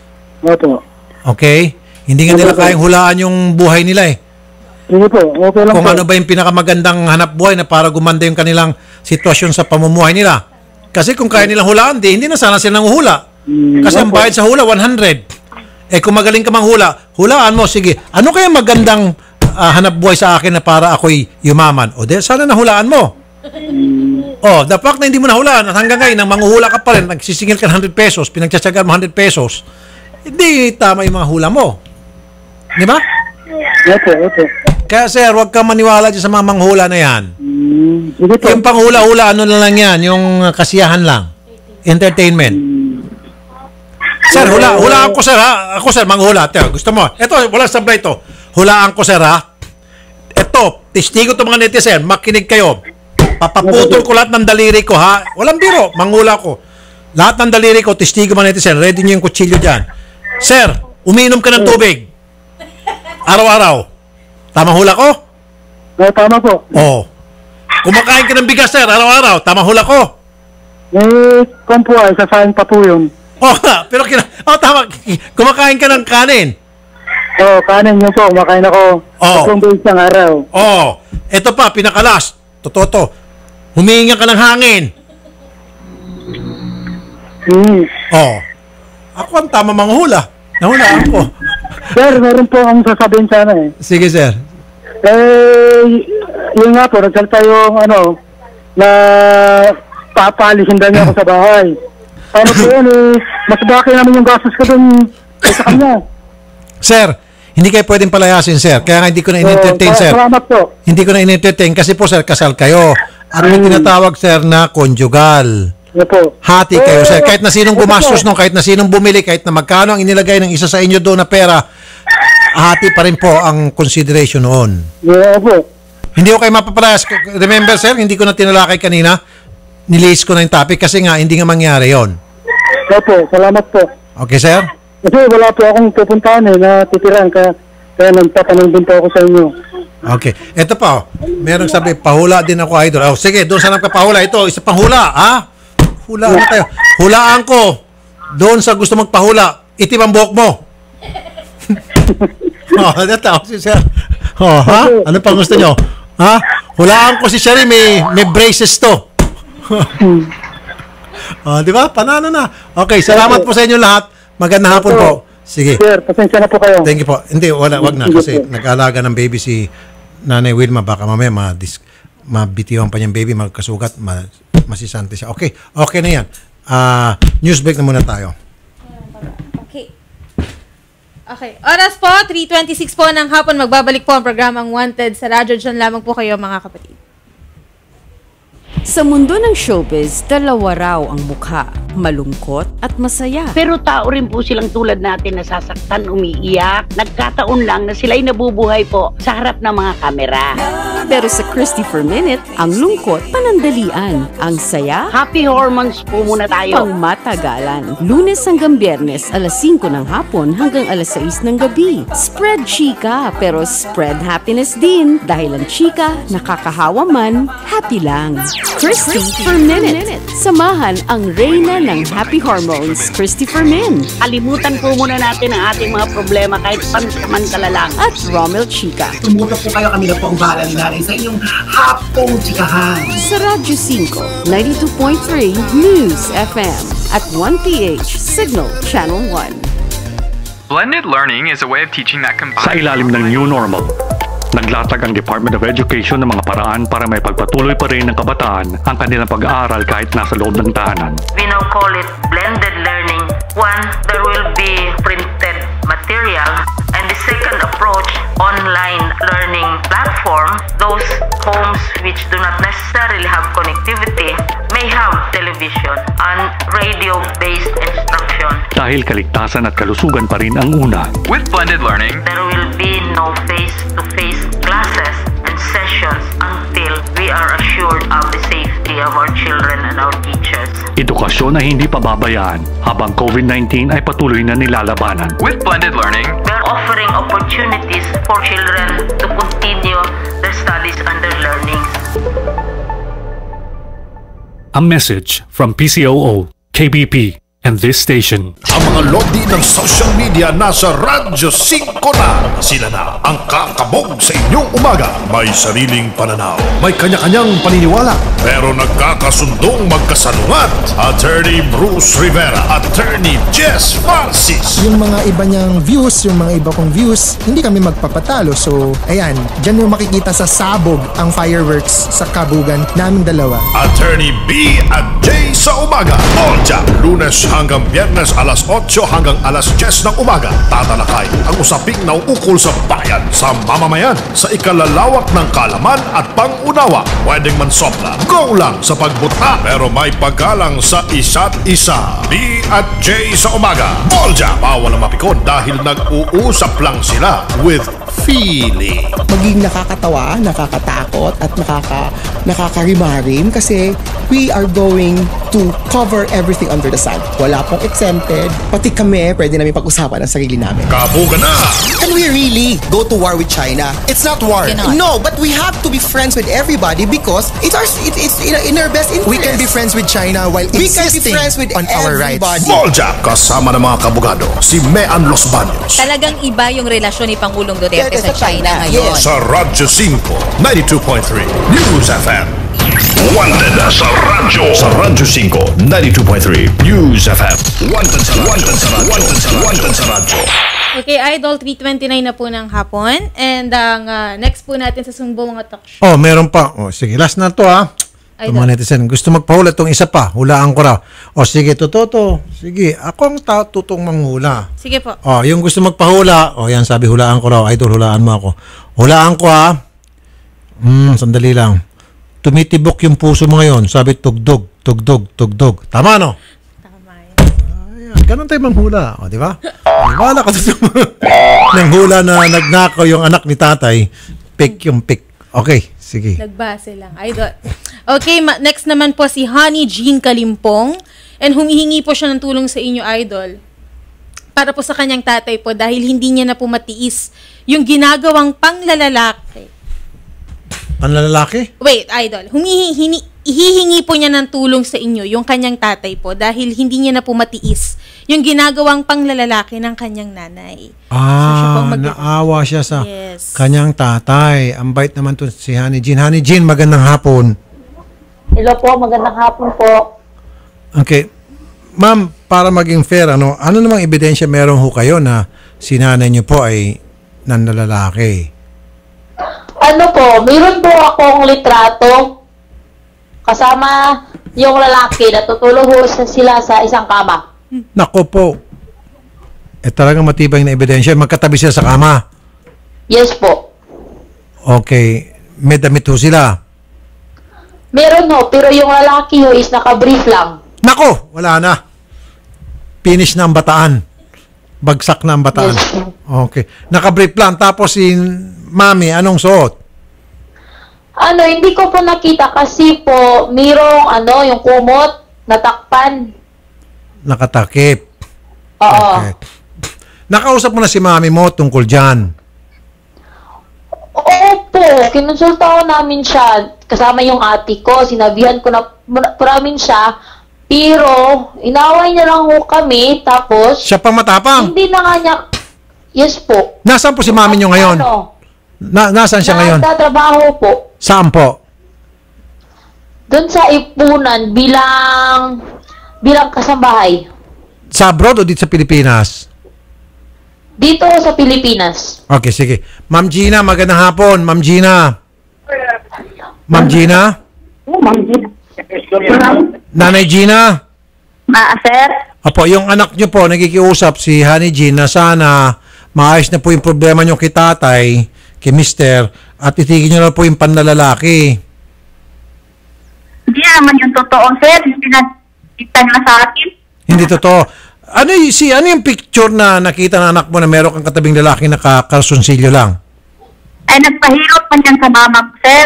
Okay? Hindi nga nila kayang hulaan yung buhay nila eh. Sige po, okay lang Kung po. ano ba yung pinakamagandang hanap buhay na para gumanda yung kanilang sitwasyon sa pamumuhay nila. Kasi kung kaya nilang hulaan, hindi na sana sila nanguhula. Kasi ang bayad sa hula, 100. Kung magaling ka manghula, hulaan mo, sige. Ano kaya magandang hanap buhay sa akin na para ako'y yumaman? O de, sana nahulaan mo. The fact na hindi mo nahulaan at hanggang ngayon, nang manguhula ka pa rin, nagsisingil ka ng 100 pesos, pinagtsatsagan mo 100 pesos, hindi tama yung mga hula mo. Di ba? Opo. Kaya sir, huwag kang maniwala dyan sa mga manghula na yan. Yung panghula-hula, ano na lang yan, yung kasiyahan lang. Entertainment. Sir, hulaan ko sir ha. Ako sir, manghula. Gusto mo? Ito, wala sablay ito. Hulaan ko sir ha. Ito, testigo to mga netizen. Makinig kayo. Papaputol ko lahat ng daliri ko ha. Walang biro, manghula ko. Lahat ng daliri ko, testigo mga netizen. Ready nyo yung kutsilyo dyan. Sir, uminom ka ng tubig. Araw-araw. Tama hula ko? Tama po. Kumakain ka ng bigas sir, araw-araw. Tama hula ko? Kung po ay, sasayang pa po yun. Pero tama. Kumakain ka ng kanin. Kanin yun po. Kumakain ako. Kung ba isang araw. Ito pa, pinakalas. Totoo. Humihinga ka ng hangin. Oh. Ako ang tama manghula. Nahulaan ko. Sir, meron po ang sasabihin sana eh. Sige, sir. Yun nga po, nagsalita yung na papalisin daw niya ako sa bahay. Ano po yun mas bakit namin yung gastos ko dun sa kanya. Sir, hindi kayo pwedeng palayasin, sir. Kaya nga hindi ko na in-entertain, sir. Salamat po. Hindi ko na in-entertain kasi po, sir, kasal kayo. At may tinatawag, sir, na conjugal. Hati kayo, sir. Kahit na sinong gumastos nung, kahit na sinong bumili, kahit na magkano ang inilagay ng isa sa inyo doon na pera, hati pa rin po ang consideration noon. Yeah, po. Hindi ko kayo mapapalayas. Remember, sir, hindi ko na tinalakay kanina. Nilis ko na yung topic kasi nga, hindi nga mangyari yon. Opo, salamat po. Okay, sir? Kasi wala po akong pupuntahan na titirahan kaya nagtatanong din po ako sa inyo. Okay. Ito pa, merong sabi, pahula din ako, idol. Oh, sige, doon sa nagpapahula. Ito, isa pang hula, ha? Hulaan tayo. Hulaan ko. Doon sa gusto magpahula, itim ang buhok mo. Oh, nataw si sir. Oh, ha? Ano pang gusto nyo? Ha? Hulaan ko si Sherry, may braces to. Oh, di ba? Panalo na. Okay, salamat po sa inyo lahat. Magandang hapon po. Sige. Sir, pasensya na po kayo. Thank you po. Hindi, wag na kasi nag-aalaga ng baby si Nanay Wilma. Baka mamaya mabitiwan pa niyang baby, magkasugat, masisante siya. Okay, okay na yan. News break na muna tayo. Okay. Okay. Oras po, 3:26 po ng hapon. Magbabalik po ang programang Wanted sa radyo. Diyan lamang po kayo, mga kapatid. Sa mundo ng showbiz, dalawa raw ang mukha, malungkot at masaya. Pero tao rin po silang tulad natin na sasaktan, umiiyak. Nagkataon lang na sila'y nabubuhay po sa harap ng mga kamera. Pero sa Christopher Minute, ang lungkot, panandalian. Ang saya, happy hormones po muna tayo. Pangmatagalan. Lunes hanggang Biyernes, alas 5 ng hapon hanggang alas 6 ng gabi. Spread chika, pero spread happiness din. Dahil ang chika, nakakahawa man, happy lang. Christopher Minute. Samahan ang reyna ng happy hormones, Christopher Min. Kalimutan po muna natin ang ating mga problema kahit pansamantala lang. At Romel Chica. Tumutok po kayo, kami na po ang bahala ni nanay sa inyong hapong chikahan. Sa Radyo 5, 92.3 News FM at 1PH Signal Channel 1. Blended learning is a way of teaching that combines... Sa ilalim ng New Normal, naglatag ang Department of Education ng mga paraan para may pagpatuloy pa rin ng kabataan ang kanilang pag-aaral kahit nasa loob ng tahanan. We now call it blended learning. One, there will be printed material. And the second approach, online learning platform. Those homes which do not necessarily have connectivity may have television and radio-based instruction. Dahil kaligtasan at kalusugan pa rin ang una. With blended learning, there will be no face-to-face classes and sessions until we are assured of the safety of our children and our teachers. Edukasyon ay hindi pababayaan habang COVID-19 ay patuloy na nilalabanan. With blended learning, we are offering opportunities for children to continue their studies and their learning. A message from PCOO, KBP, and this station. Ang mga lodi ng social media nasa Radyo 5 na. Sila na ang kakabog sa inyong umaga. May sariling pananaw, may kanya-kanyang paniniwala, pero nagkakasundong magkasalungat. Attorney Bruce Rivera, Attorney Jess Francis. Yung mga iba niyang views, yung mga iba kong views, hindi kami magpapatalo. So, ayan, dyan mo makikita sa sabog ang fireworks sa kabugan naming dalawa. Attorney B at J sa umaga. Olja, Lunes hanggang Biyernes alas 8 hanggang alas 10 ng umaga. Tatalakay ang usaping nauukol sa bayan, sa mamamayan, sa ikalalawak ng kaalaman at pangunawa. Pwedeng mansobra, go lang sa pagbuta, pero may paggalang sa isa't isa. B at J sa umaga. Olja, bawal ang mapikon dahil nag-uusap lang sila with feeling. Maging nakakatawa, nakakatakot at nakakarimarim kasi we are going to cover everything under the sun. Wala pong exempted. Pati kami, pwede namin pag-usapan ang sarili namin. Kabugan na! Can we really go to war with China? It's not war. No, but we have to be friends with everybody because it's in our best interest. We can be friends with China while insisting on our rights. Bolja, kasama ng mga kabugado, si Mean Los Baños. Talagang iba yung relasyon ni Pangulong Duterte sa China ngayon. Sa Radyo 5, 92.3 News FM. Wanted sa radyo. Sa Radyo 5, 92.3 News FM. Wanted sa radyo. Wanted sa radyo. Okay, Idol, 3:29 na po ng hapon. And ang next po natin sa Sumbong Talk Show. Oh, meron pa. Oh, sige, last na to Itong mga netizen, gusto magpahula itong isa pa. Hulaan ko raw. O sige, totoo. Sige, ako ang tutong manghula. Sige po. O, yung gusto magpahula, yan sabi, hulaan ko raw. Idol, hulaan mo ako. Hulaan ko sandali lang. Tumitibok yung puso mo ngayon. Sabi, tugdog, tugdog, tugdog. Tama, no? Tama yan. Ganun tayo manghula. O, di ba? Wala ka ng hula na nagnakaw yung anak ni tatay. Pick yung pick. Okay, sige. Nagbase lang, Idol. Okay, next naman po si Honey Jean Kalimpong. And humihingi po siya ng tulong sa inyo, Idol. Para po sa kanyang tatay po dahil hindi niya na po matiis yung ginagawang panglalalaki. Panlalaki? Wait, Idol. Hihingi po niya ng tulong sa inyo, yung kanyang tatay po, dahil hindi niya na po matiis yung ginagawang panglalalaki ng kanyang nanay. Naawa siya sa kanyang tatay. Ang bait naman to si Honey Jean. Honey Jean, magandang hapon. Hello po, magandang hapon po. Okay. Ma'am, para maging fair, ano namang ebidensya meron ho kayo na si nanay niyo po ay nanlalalaki? Ano po, meron po akong litrato kasama yung lalaki na tutulog sila sa isang kama. Nako po. Talagang matibay na ebidensya. Magkatabi sila sa kama? Yes po. Okay. May damit ho sila? Meron ho, pero yung lalaki ho is naka-brief lang. Nako, wala na. Finish na ang bataan. Bagsak na ang bataan. Yes. Okay. Naka-brief lang. Tapos si Mami, anong suot? Hindi ko po nakita kasi po mayroong yung kumot, natakpan. Nakatakip. Oo. Okay. Nakausap mo na si Mami mo tungkol dyan? Opo, kinonsulta ko namin siya. Kasama yung ate ko, sinabihan ko na namin siya. Pero, inaway niya lang ho kami, tapos... Siya pang matapang? Hindi na nga niya... Yes po. Nasaan po si Mami niyo ngayon? Nasaan siya ngayon? Nagtatrabaho po. Saan po? Doon sa Ipunan, bilang kasambahay. Sa abroad o dito sa Pilipinas? Dito sa Pilipinas. Okay, sige. Ma'am Gina, magandang hapon. Ma'am Gina. Ma'am Gina? Nanay Gina? Sir? Apo, yung anak niyo po, nagikiusap si Honey Jean na sana maayos na po yung problema niyo kay tatay, kay mister, at itigil niyo na po yung panlalalaki. Hindi naman yung totoo, sir. Pinagkita nila sa akin. Hindi totoo. Ano yung picture na nakita ng anak mo na meron kang katabing lalaki na kalsunsilyo lang? Ay, nagpahilot man yan sa mama ko, sir.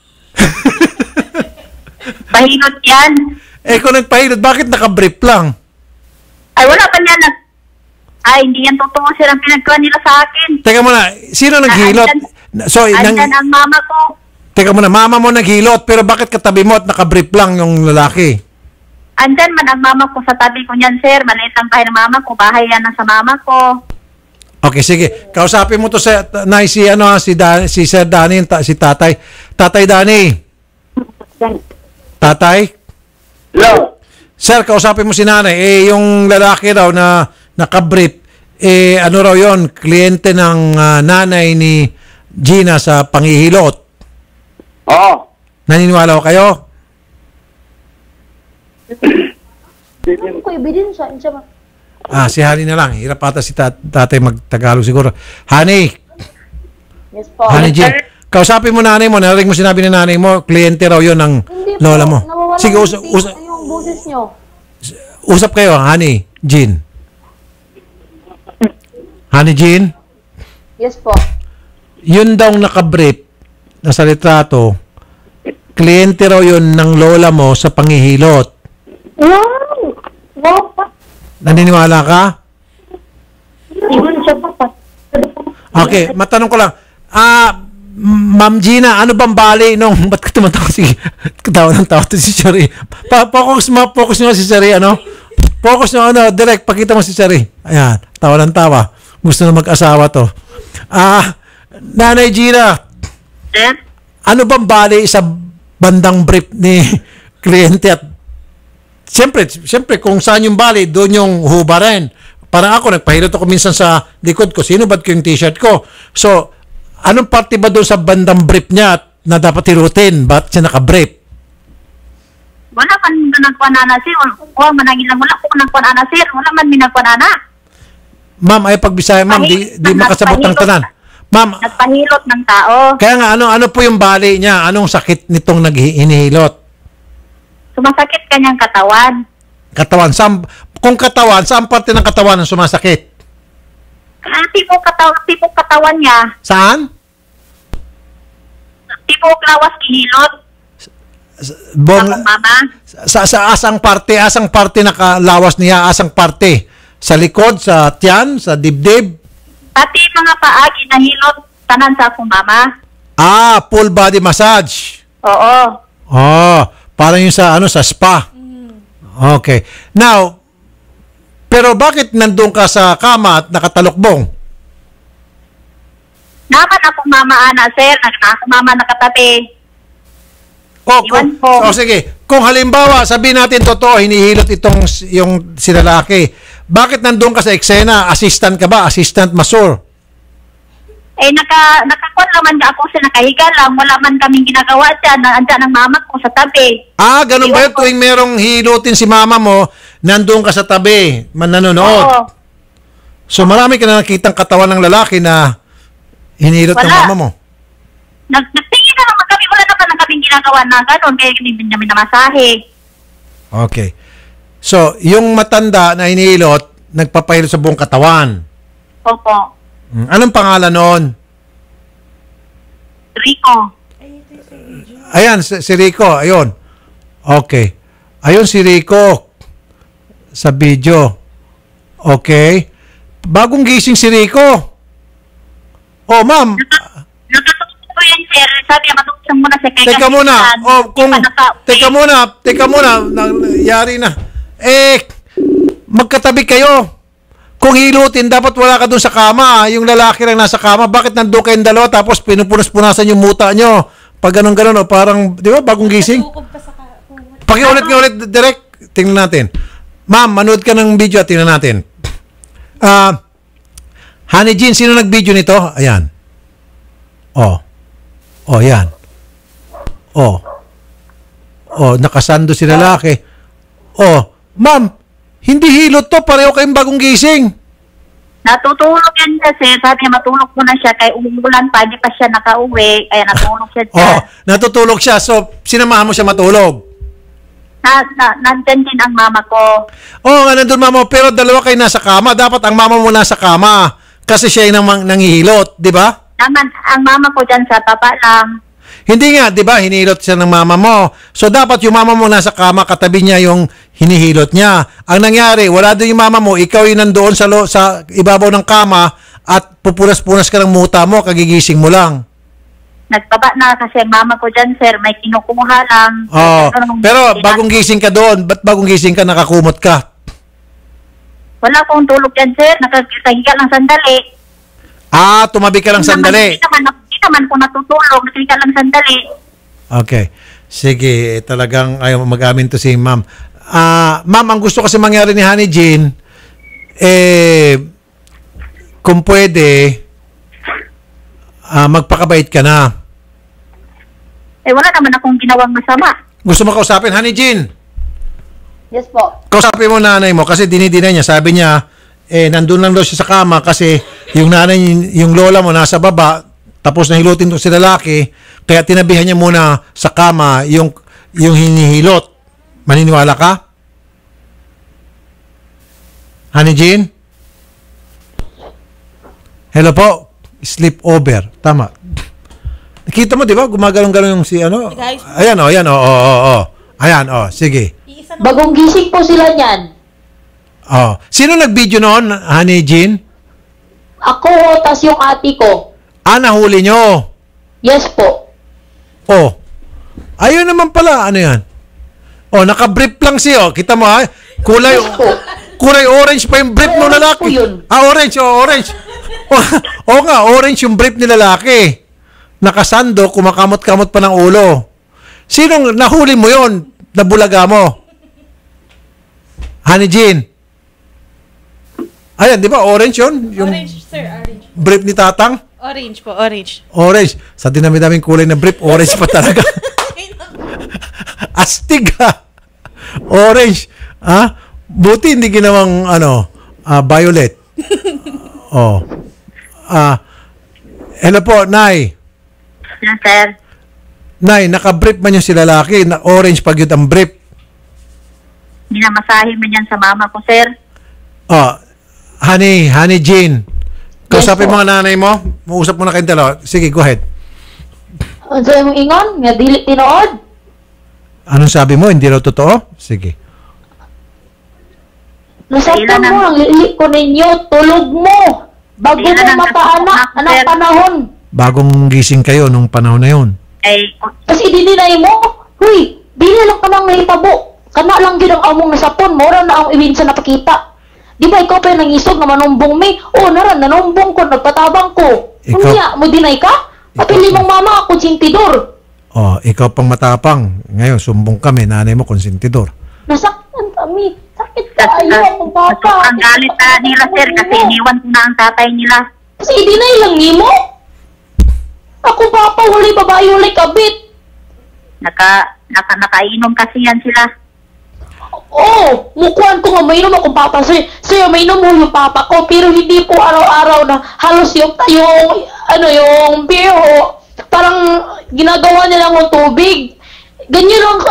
Pahilot yan. Kung nagpahilot, bakit nakabrief lang? Ay, wala pa niya hindi yan totoo, sir. Ang pinagkawa nila sa akin. Teka muna, sino naghilot? Andyan ang mama ko. Teka muna, mama mo naghilot, pero bakit katabi mo at nakabrief lang yung lalaki? Andyan man ang mama ko sa tabi ko niyan, sir. Maliit ang bahay ng mama ko. Bahay yan sa mama ko. Okay, sige. Kausapin mo to si Sir Danny, si Tatay. Tatay Danny. Tatay? Hello. Sir, kausapin mo si nanay. Yung lalaki raw na nakabrief, ano raw yon, kliyente ng nanay ni Gina sa pangihilot. Oo. Naniniwala ko kayo? Ko ebidensya, Si Honey na lang. Hirap ata si tatay mag-Tagalog siguro. Honey. Yes po. Honey Jean. Kausapin mo nanay mo. Narinig mo sinabi ng nanay mo, kliyente raw yun ng lola mo. Sige, yung boses nyo. Usap kayo, Honey Jean. Honey Jean? Yes po. Yun daw nakabrief na sa litrato, kliyente raw yun ng lola mo sa pangihilot. Wow! Wow! Naniniwala ka? Iwan siya pa. Okay, matanong ko lang. Ma'am Gina, ano bang bali nung... Ba't ka tumatawa? Sige, katawa ng tawa to si Sherry. Focus nyo si Sherry, ano? Focus nyo, direct, pakita mo si Sherry. Ayan, tawa ng tawa. Gusto na mag-asawa to. Nanay Gina, ano bang bali sa bandang brief ni kliyente at siyempre kung saan yung bali, doon yung hubarin. Parang ako, nagpahilot ako minsan sa likod ko, sino ba't ko yung t-shirt ko? So, anong parte ba doon sa bandang brief niya na dapat hilutin? Ba't siya naka-brief? Wala man nagpanana sir. Wala man nagilang wala ko nagpanana sir. Wala man minagpanana. Ma'am, ay pagbisaya, ma'am, di makasabot ng tanan. Ma'am, nagpahilot ng tao. Kaya nga, ano po yung bali niya? Anong sakit nitong hinihilot? Sumasakit kanyang katawan. Katawan. Kung katawan, saan parte ng katawan ang sumasakit? Tipo katawan niya. Saan? Tipo lawas kihilot. Sa asang parte nakalawas niya, asang parte? Sa likod, sa tiyan, sa dibdib? Pati mga paa, ginahilot, tanan sa akong mama. Full body massage. Oo. Parang yung sa spa. Okay. Now, pero bakit nandun ka sa kama at nakatalokbong? Naman akong mama ana, sir. Akong mama nakatabi. Sige. Kung halimbawa, sabihin natin totoo, hinihilot yung si lalaki. Bakit nandun ka sa eksena? Assistant ka ba? Assistant masur? Nakakuan naman ako sa nakahiga lang. Wala man kaming ginagawa dyan. Nandiyan ang mama ko sa tabi. Ganun ba yun? Tuwing merong hilutin si mama mo, nandun ka sa tabi, nanonood. Oo. So marami ka na nakitang katawan ng lalaki na hinihilot ng mama mo. Nagtingin na naman kami. Wala naman kaming ginagawa na gano'n. Kaya hindi namin namasahe. Okay. So, yung matanda na hinihilot, nagpapahilot sa buong katawan. Opo. Anong pangalan noon? Rico. Ayan, si Rico. Ayun. Okay. Ayun si Rico sa video. Okay. Bagong gising si Rico. Ma'am. Natutulog ko yan, sir. Sabi, matutulog muna sa kaya. Teka muna. Yari na. Magkatabi kayo. Kung hilutin, dapat wala ka dun sa kama. Yung lalaki lang nasa kama. Bakit nandun kayong dalawa tapos pinupunas-punasan yung muta nyo? Pag ganun-ganun, parang, di ba, bagong gising? Pakiulit direct. Tingnan natin. Ma'am, manood ka ng video at tingnan natin. Honey Jean, sino nag-video nito? Ayan. Yan. Nakasando si lalaki. Ma'am, hindi hilot to. Pareho kayong bagong gising. Natutulog yan kasi. Sabi niya, matulog muna siya. Kaya umuulan pa. Hindi pa siya nakauwi. Kaya natulog siya dyan. Natutulog siya. So, sinamahan mo siya matulog? Nandyan din ang mama ko. Nandun mama. Pero dalawa kayo nasa kama. Dapat ang mama mo nasa kama. Kasi siya yung nangihilot. Di ba? Naman, ang mama ko dyan sa baba lang. Hindi nga, di ba? Hinihilot siya ng mama mo. So, dapat yung mama mo nasa kama, katabi niya yung hinihilot niya. Ang nangyari, wala doon yung mama mo, ikaw yung nandoon sa ibabaw ng kama at pupunas-punas ka ng muta mo, kagigising mo lang. Nagbaba na kasi ang mama ko dyan, sir. May kinukuha lang. Pero bagong gising ka doon. Ba't bagong gising ka, nakakumot ka? Wala akong tulog dyan, sir. Nakahiga lang sandali. Tumabi ka lang sandali. Hindi naman po natutulog. Nakahiga lang sandali. Okay. Sige, talagang ayaw mag-amin to si ma'am. Ma'am, ang gusto kasi mangyari ni Honey Jean, kung pwede, magpakabait ka na. Wala naman akong ginawang masama. Gusto mo kausapin, Honey Jean? Yes po. Kausapin mo nanay mo kasi dinidinay niya. Sabi niya, nandun lang daw siya sa kama kasi yung nanay, yung lola mo nasa baba, tapos nahilutin to si lalaki, kaya tinabihan niya muna sa kama yung hinihilot. Maniniwala ka? Honey Jean? Hello po? Sleep over. Tama. Nakita mo, di ba? Gumagalong-galong yung si ano? Ayan. Ayan, sige. Bagong gising po sila niyan. Sino nag-video noon, Honey Jean? Ako, tas yung ate ko. Nahuli nyo? Yes po. Ayun naman pala. Ano yan? Naka-brief lang siya. Kita mo ha? Kulay orange pa yung brief ng lalaki. Orange. Orange. Orange yung brief ni lalaki. Nakasando, kumakamot-kamot pa ng ulo. Sinong nahuli mo yon na bulaga mo? Honey Jean. Ayan, di ba? Orange yun? Yung Orange, sir. Orange. brief ni Tatang? Orange po, orange. Orange. Sa dinami-daming kulay na brief, orange pa talaga. Astig ha. Orange. Ha? Buti hindi ginawang violet. Oh. Hello po, Nay. Yes, sir. Nay, naka-brief man yung si lalaki. Na orange pag yun ang brief. Minamasahe mo yan sa mama ko, sir. Oh, Honey Jean. Kausapin mo nga nanay mo. Mausap mo na kayong dalawa. Sige, go ahead. Ang sa'yo mong ingon, nga dili tinood. Anong sabi mo? Hindi raw totoo? Sige. Nasaktan mo, ang lilik ko ninyo, tulog mo. Bago mo mataanak, anak panahon. Bagong gising kayo nung panahon na yun. Kasi dininay mo, huy, dili lang ka nang nahitabo. Kana lang din ang among nasapon, mora na ang iwinsa napakita. Di ba ikaw pa nangisog na manumbong me? O, naran, nanumbong ko, nagpatabang ko. Kunya, mo dinay ka? Papili mong mama, konsentidor. Oh, ikaw pang matapang. Ngayon, sumbong kami, nanay mo, konsentidor. Nasaktan kami. Sakit tayo akong papa. Ang galit nila, sir, kasi iniwan ko na ang tatay nila. Kasi dinay lang ni mo. Ako papa, huli babae, huli kabit. Nakainom kasi yan sila. Oh, mukuhan ko nga mainom akong papa. Sa'yo, mainom mo yung papa ko, pero hindi po araw-araw na halos yung biro. Parang ginagawa nila ng tubig. Ganyan lang,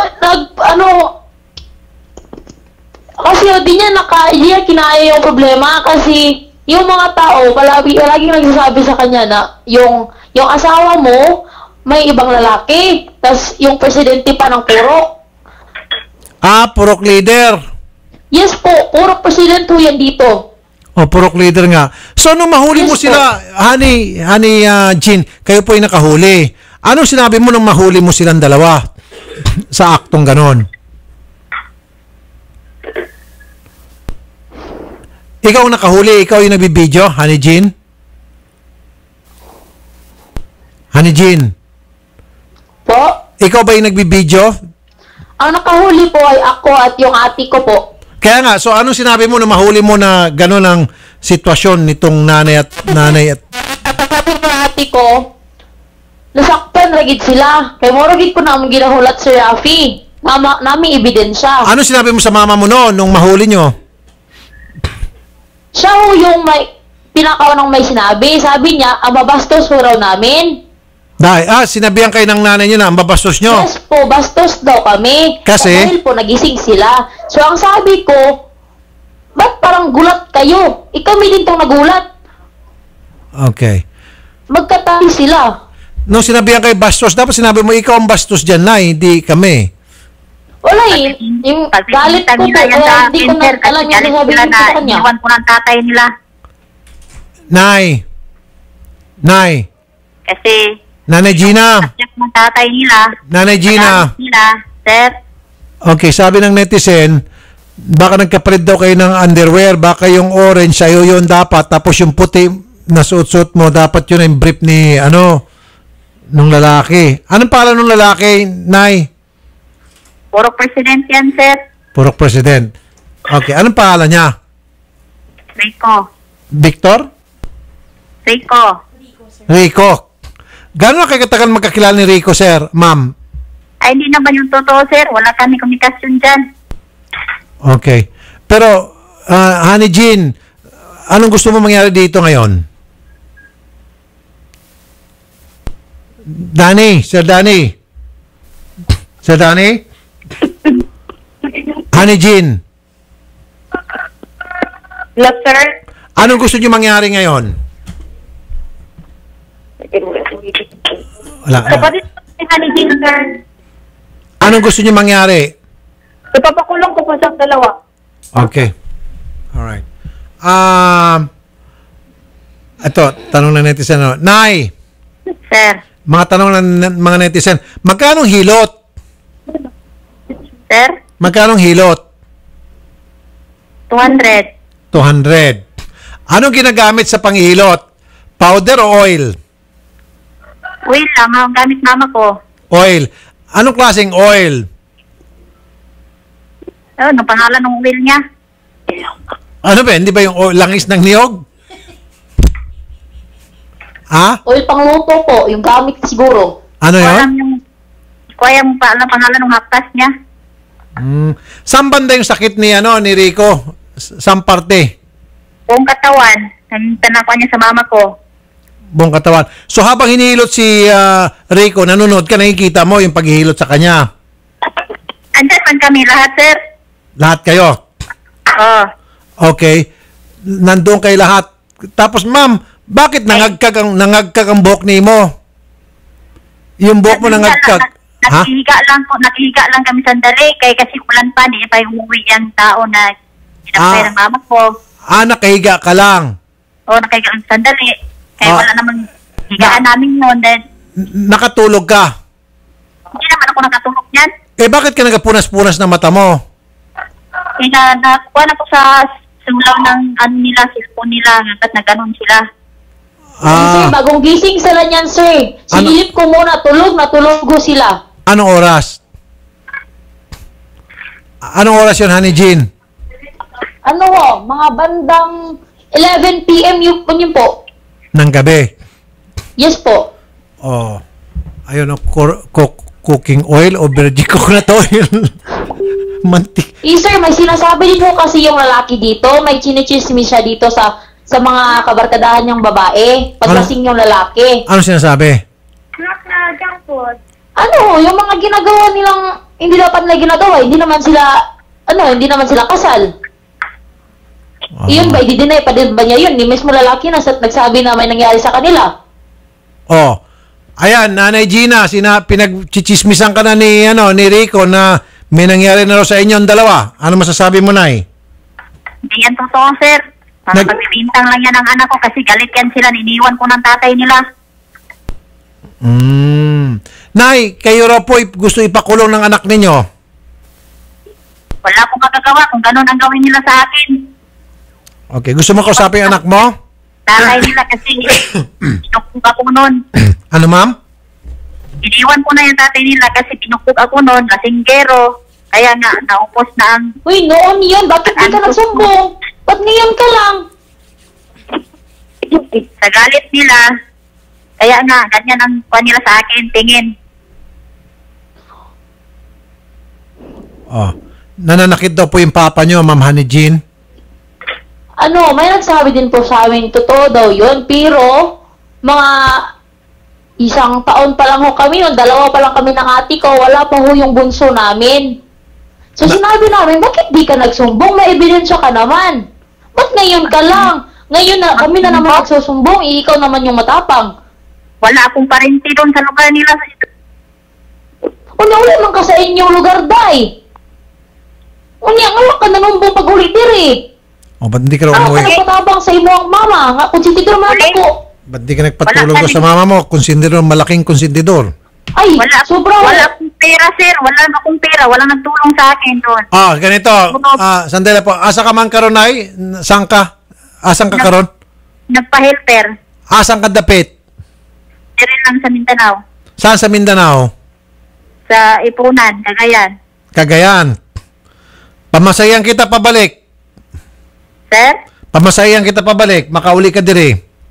kasi di niya kinaya yung problema kasi yung mga tao, palaging nagsasabi sa kanya na yung asawa mo, may ibang lalaki. Tas yung presidente pa ng purok. Purok leader. Yes po, purok presidente ho yan dito. Oh, purok leader nga. So, nung mahuli mo sila, Honey Jean, kayo po ay nakahuli. Anong sinabi mo nung mahuli mo silang dalawa sa aktong ganon? Ikaw nakahuli, ikaw yung nagbibideo, Honey Jean? Honey Jean? Po? Ikaw ba yung nagbibideo? Ang nakahuli po ay ako at yung ate ko po. Kaya nga, so anong sinabi mo na mahuli mo na gano'n ang sitwasyon nitong nanay at At sabi ng ate ko, nasaktan ragid sila. Kaya mo ragid ko na ang ginahulat si Rafi. Nami ebidensya. Ano sinabi mo sa mama mo noon nung mahuli nyo? Siya ho yung pinakaunang may sinabi. Sabi niya, ang mabastos ho raw namin. Sinabihan kayo ng nanay nyo na ang babastos nyo? Yes po, bastos daw kami. Kasi? Dahil po, nagising sila. So, ang sabi ko, ba't parang gulat kayo? Kami din tong nagulat. Okay. Magkatabi sila. Nung sinabihan kayo bastos, dapat sinabi mo ikaw ang bastos dyan na, hindi kami. Wala eh. Yung galit ko po, kaya hindi ko na alam yung sabihin ko sa kanya. Iwan ko ng tatay nila. Nay. Kasi Nanay Gina. ng tatay nila. Nanay Gina. Sir. Okay, sabi ng netizen, baka nagkapalit daw kayo ng underwear, baka yung orange sa'yo yun dapat, tapos yung puti na suot-suot mo, dapat yun yung brief ni, nung lalaki. Anong pala nung lalaki, Nay? Purok president yan, sir. Purok president. Okay, anong pangalan niya? Rico. Victor? Rico. Gano'n kayo katagal magkakilala ni Rico, sir, ma'am? Ay, hindi naman yung totoo, sir. Wala kami komunikasyon dyan. Okay. Pero, Honey Jean, anong gusto mo mangyari dito ngayon? Sir Danny? Honey Jean? Yes, sir. Anong gusto niyo mangyari ngayon? Wala. Kapatid ni Honey Jean, sir. Anong gusto niyo mangyari? Ipapakulong ko pa siyang dalawa. Okay. Alright. Ito, tanong na netizen. Nay! Sir. Mga tanong ng mga netizen. Magkano hilot? Sir? Magkano hilot? 200. 200. Anong ginagamit sa panghilot? Powder o oil? Oil lang ang gamit mama ko. Oil. Anong klaseng oil? Ano pangalan ng oil niya? Ano ba? Hindi ba yung langis ng niyog? Ha? Oil pangluto po, yung gamit siguro. Ano yun? Kuya mo pa alam pangalan ng haptas niya. Saan banda yung sakit ni Rico? Saan parte? Buong katawan. Tanakwa niya sa mama ko. Buong katawan. So habang hinihilot si Rico, nanonood ka, nakikita mo yung paghihilot sa kanya? Andyan man kami lahat, sir. Lahat kayo? Oo. Okay. Nandoon kayo lahat. Tapos ma'am, bakit nangagkag ang buhok ni mo? Yung buhok mo nangagkag. Ha? Nakihiga lang kami sandali kasi ulan pa, di pa umuwi yung tao na ginapay ng mama ko. Nakahiga ka lang? Oo, nakahiga lang sandali. Kaya wala namang higaan namin yun. Then, nakatulog ka? Hindi naman ako nakatulog yan. Bakit ka nagapunas-punas ng mata mo? Nakuha na po sa sulaw ng cellphone nila at nagganon sila. Sir, bagong gising sila niyan, sir. Sinilip ko muna, tulog ko sila. Anong oras? Anong oras yun, Honey Jean? Mga bandang 11 p.m. yun po. Ng gabi? Yes po. Ayun, cooking oil o virgin coconut oil? Mantik. Sir, may sinasabi din po kasi yung lalaki dito. May chinichismis siya dito sa mga kabarkadahan niyang babae. Paglasing yung lalaki. Ano sinasabi? Yung mga ginagawa nilang hindi dapat nila ginagawa. Hindi naman sila kasal. Iyon ba, i-deny pa din ba niya yun? Ni mismo lalaki na nagsabi na may nangyari sa kanila. Ayan, Nanay Gina, pinagchichismisan ka na ni Rico na may nangyari na raw sa inyong dalawa. Ano masasabi mo, Nay? Hindi yan totoo, sir. Pagbibintang lang yan ng anak ko kasi galit yan sila. Iniwan ko ng tatay nila. Nay, kayo raw po gusto ipakulong ng anak ninyo? Wala akong magagawa kung gano'n ang gawin nila sa akin. Okay, gusto mo kausapin ang anak mo? Tatay nila kasi pinukpok ako nun. Ano, ma'am? Iniwan ko na yung tatay nila kasi pinukpok ako nun, lasinggero. Kaya nga, naupos na ang... Uy, noon yun. Bakit di ka nagsumbong? Ba't ngayon ka lang? Sa galit nila, kaya nga, ganyan ang nila sa akin, tingin. Nananakit daw po yung papa nyo, Ma'am Honey Jean? May nagsabi din po sa amin, totoo daw yun, pero mga isang taon pa lang ho kami, dalawa pa lang kami ng ate ko, wala pa ho yung bunso namin. So sinabi namin, bakit di ka nagsumbong? May ebidensya ka naman. Ba't ngayon ka lang? Ngayon na kami na naman nagsusumbong, ikaw naman yung matapang. Wala akong parente doon sa lugar nila. Wala man ka sa inyong lugar, day. Nga ka nanumbong pag-uli diri. Ba't hindi ka raw umuwi? Ano ka nagpatabang sa imo ang mama? Nga, konsentidor man ako. Ba't di ka nagpatulog sa mama mo? Konsentidor, malaking konsentidor. Ay, wala akong pera, sir. Wala akong pera. Wala nagtulong sa akin doon. Ganito. Sandali po. Asa ka man karon, ay? Saan ka? Asan ka karon? Nagpa-helper. Asan ka dapit? Diyan lang sa Mindanao. Saan sa Mindanao? Sa Ipunan, Cagayan. Cagayan. Pamasayan kita pabalik. Sir? Pamasayan kita pabalik. Makauli ka diri.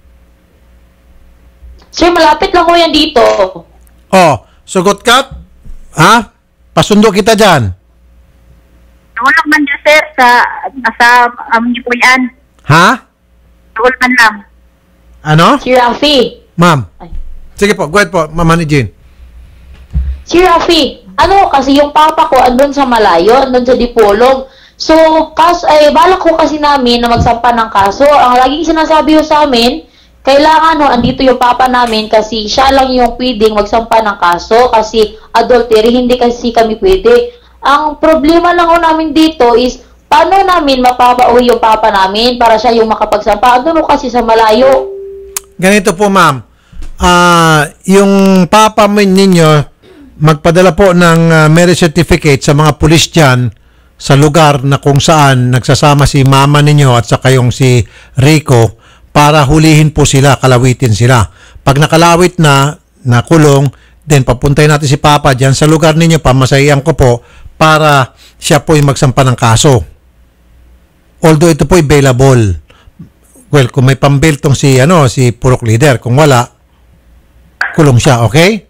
Sir, malapit lang ko yan dito. Sugot ka? Pasundo kita dyan. Tulog man dyan, sir, sa po yan. Tulog man lang. Ano? Si Rafi. Ma'am. Sige po, go ahead po, Ma'am Honey Jean. Si Rafi, kasi yung papa ko andun sa malayo, andun sa Dipolog. So, balak ko kasi namin na magsampa ng kaso. Ang laging sinasabi ko sa amin, kailangan andito yung papa namin kasi siya lang yung pwedeng magsampa ng kaso kasi adultery, hindi kasi kami pwede. Ang problema lang namin dito is, paano namin mapapauwi yung papa namin para siya yung makapagsampa? Andun kasi sa malayo. Ganito po, ma'am. Yung papa ninyo, magpadala po ng marriage certificate sa mga pulis dyan sa lugar na kung saan nagsasama si mama ninyo at saka yung si Rico para hulihin po sila, kalawitin sila. Pag nakalawit na, nakulong, then papuntahin natin si Papa dyan sa lugar ninyo, pamasahihan ko po para siya po yung magsampa ng kaso. Although ito po available. Well, kung may pambail tong si Purok Leader, kung wala, kulong siya, okay?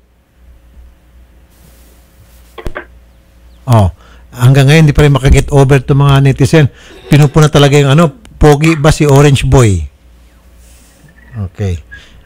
Hanggang ngayon hindi pa rin makaget over to mga netizen. Pinupuna talaga yung pogi ba si Orange Boy? Okay.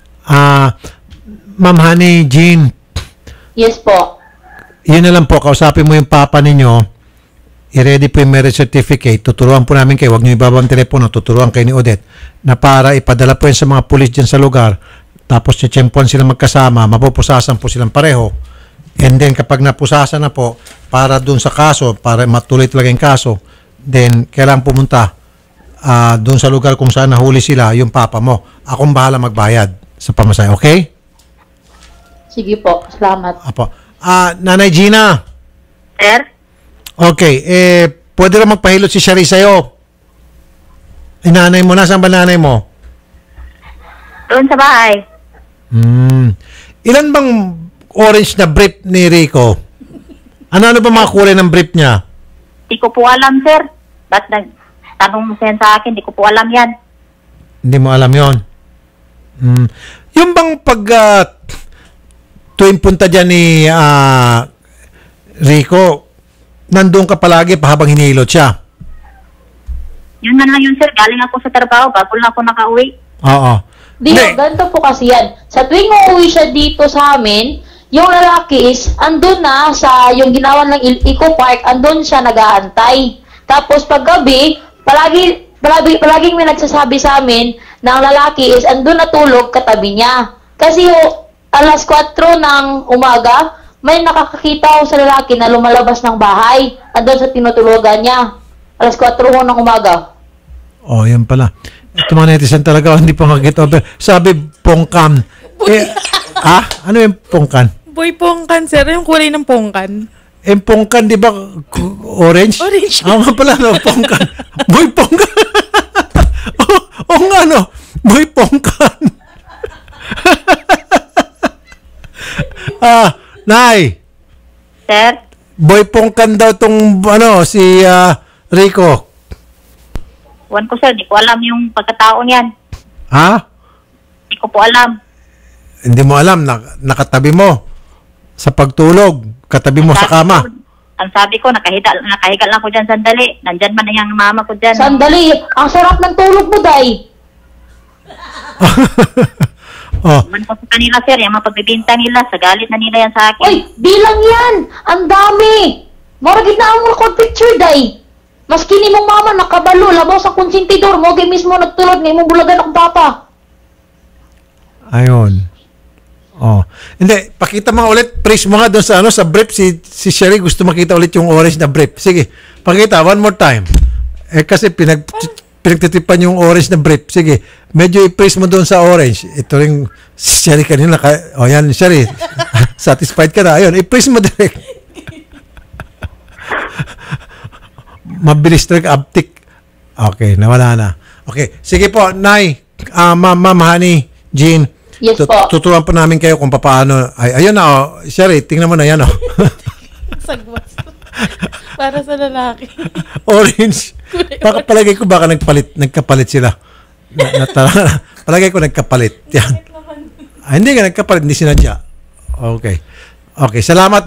Ma'am Honey Jean. Yes po. Yun na lang po, kausapin mo yung papa ninyo. I-ready po yung marriage certificate. Tuturuan po namin kayo. Huwag nyo ibabang telepono. Tuturuan kayo ni Odette na para ipadala po yan sa mga pulis dyan sa lugar. Tapos tiyempuan sila magkasama. Mapupusasan po silang pareho. And then kapag napusasan na po, para dun sa kaso, para matuloy talaga yung kaso, then kailangan pumunta dun sa lugar kung saan nahuli sila, yung papa mo. Akong bahala magbayad sa pamasahe. Okay? Sige po. Salamat. Apo. Nanay Gina. Sir? Okay, pwede lang magpahilot si Shari sa'yo. Nanay mo, nasaan ba nanay mo? Doon sa bahay. Ilan bang orange na brief ni Rico? Ano ba mga kulay ng brief niya? Di ko po alam, sir. Ba't nagtanong mo siya sa akin? Di ko po alam yan. Hindi mo alam yon. Yung bang pag tuwing punta dyan ni Rico, nandun ka palagi pa habang hinihilot siya? Yun na lang yun, sir. Galing ako sa trabaho bago lang ako nakauwi. Oo. Ganito po kasi yan. Sa tuwing uuwi siya dito sa amin, yung lalaki is andun na sa yung ginawa ng Eco Park, andun siya nag-aantay. Tapos pag gabi, palaging may nagsasabi sa amin na ang lalaki is andun natulog katabi niya. Kasi alas 4 ng umaga, may nakakakita ko sa lalaki na lumalabas ng bahay. Andun sa tinutulugan niya. Alas 4 ng umaga. Yan pala. Ito mga netizen talaga, hindi pa mag-get over. Sabi, pongkan. Ano yung pongkan? Boy pongkan, sir. Yung kulay ng pongkan. Pongkan, di ba? Orange? Orange. Nga pala, pongkan. Boy pongkan. Boy pongkan. Nay. Sir? Boy pongkan daw tong si Rico. Wan ko, sir. Di ko alam yung pagkatao niyan. Di ko po alam. Hindi mo alam, nakatabi mo sa pagtulog, katabi mo sa kama. Ang sabi ko, nakahiga lang ko dyan sandali. Nandyan man na yung mama ko dyan. Sandali, ang sarap ng tulog mo, day. Man ko sa kanila, sir, yung mapagbibinta nila, sa galit na nila yan sa akin. Uy, bilang yan! Ang dami! Maragid na ang record picture, day. Maski ni mong mama nakabalo, labaw sa konsentidor mo, kay mismo nagtulog, ngayon mong bulagan akong papa. Ayun. Hindi, pakita mo ulit, praise mo nga doon sa brief, si Sherry gusto makita ulit yung orange na brief. Sige, pakita, one more time. Kasi pinagtitipan yung orange na brief. Sige, medyo i-praise mo doon sa orange. Ito rin, si Sherry kanina, yan, Sherry, satisfied ka na. Ayun, i-praise mo direct. Mabilis talaga, uptick. Okay, nawala na. Okay, sige po, Nay, Ma'am Honey, Jean, yes po. Tuturuan po namin kayo kung paano. Ayun na, Sherry, tingnan mo na yan, Sagwas. Para sa lalaki. Orange. Palagay ko baka nagkapalit sila. Palagay ko nagkapalit. Yan. Hindi nga nagkapalit, hindi sinadya. Okay. Okay, salamat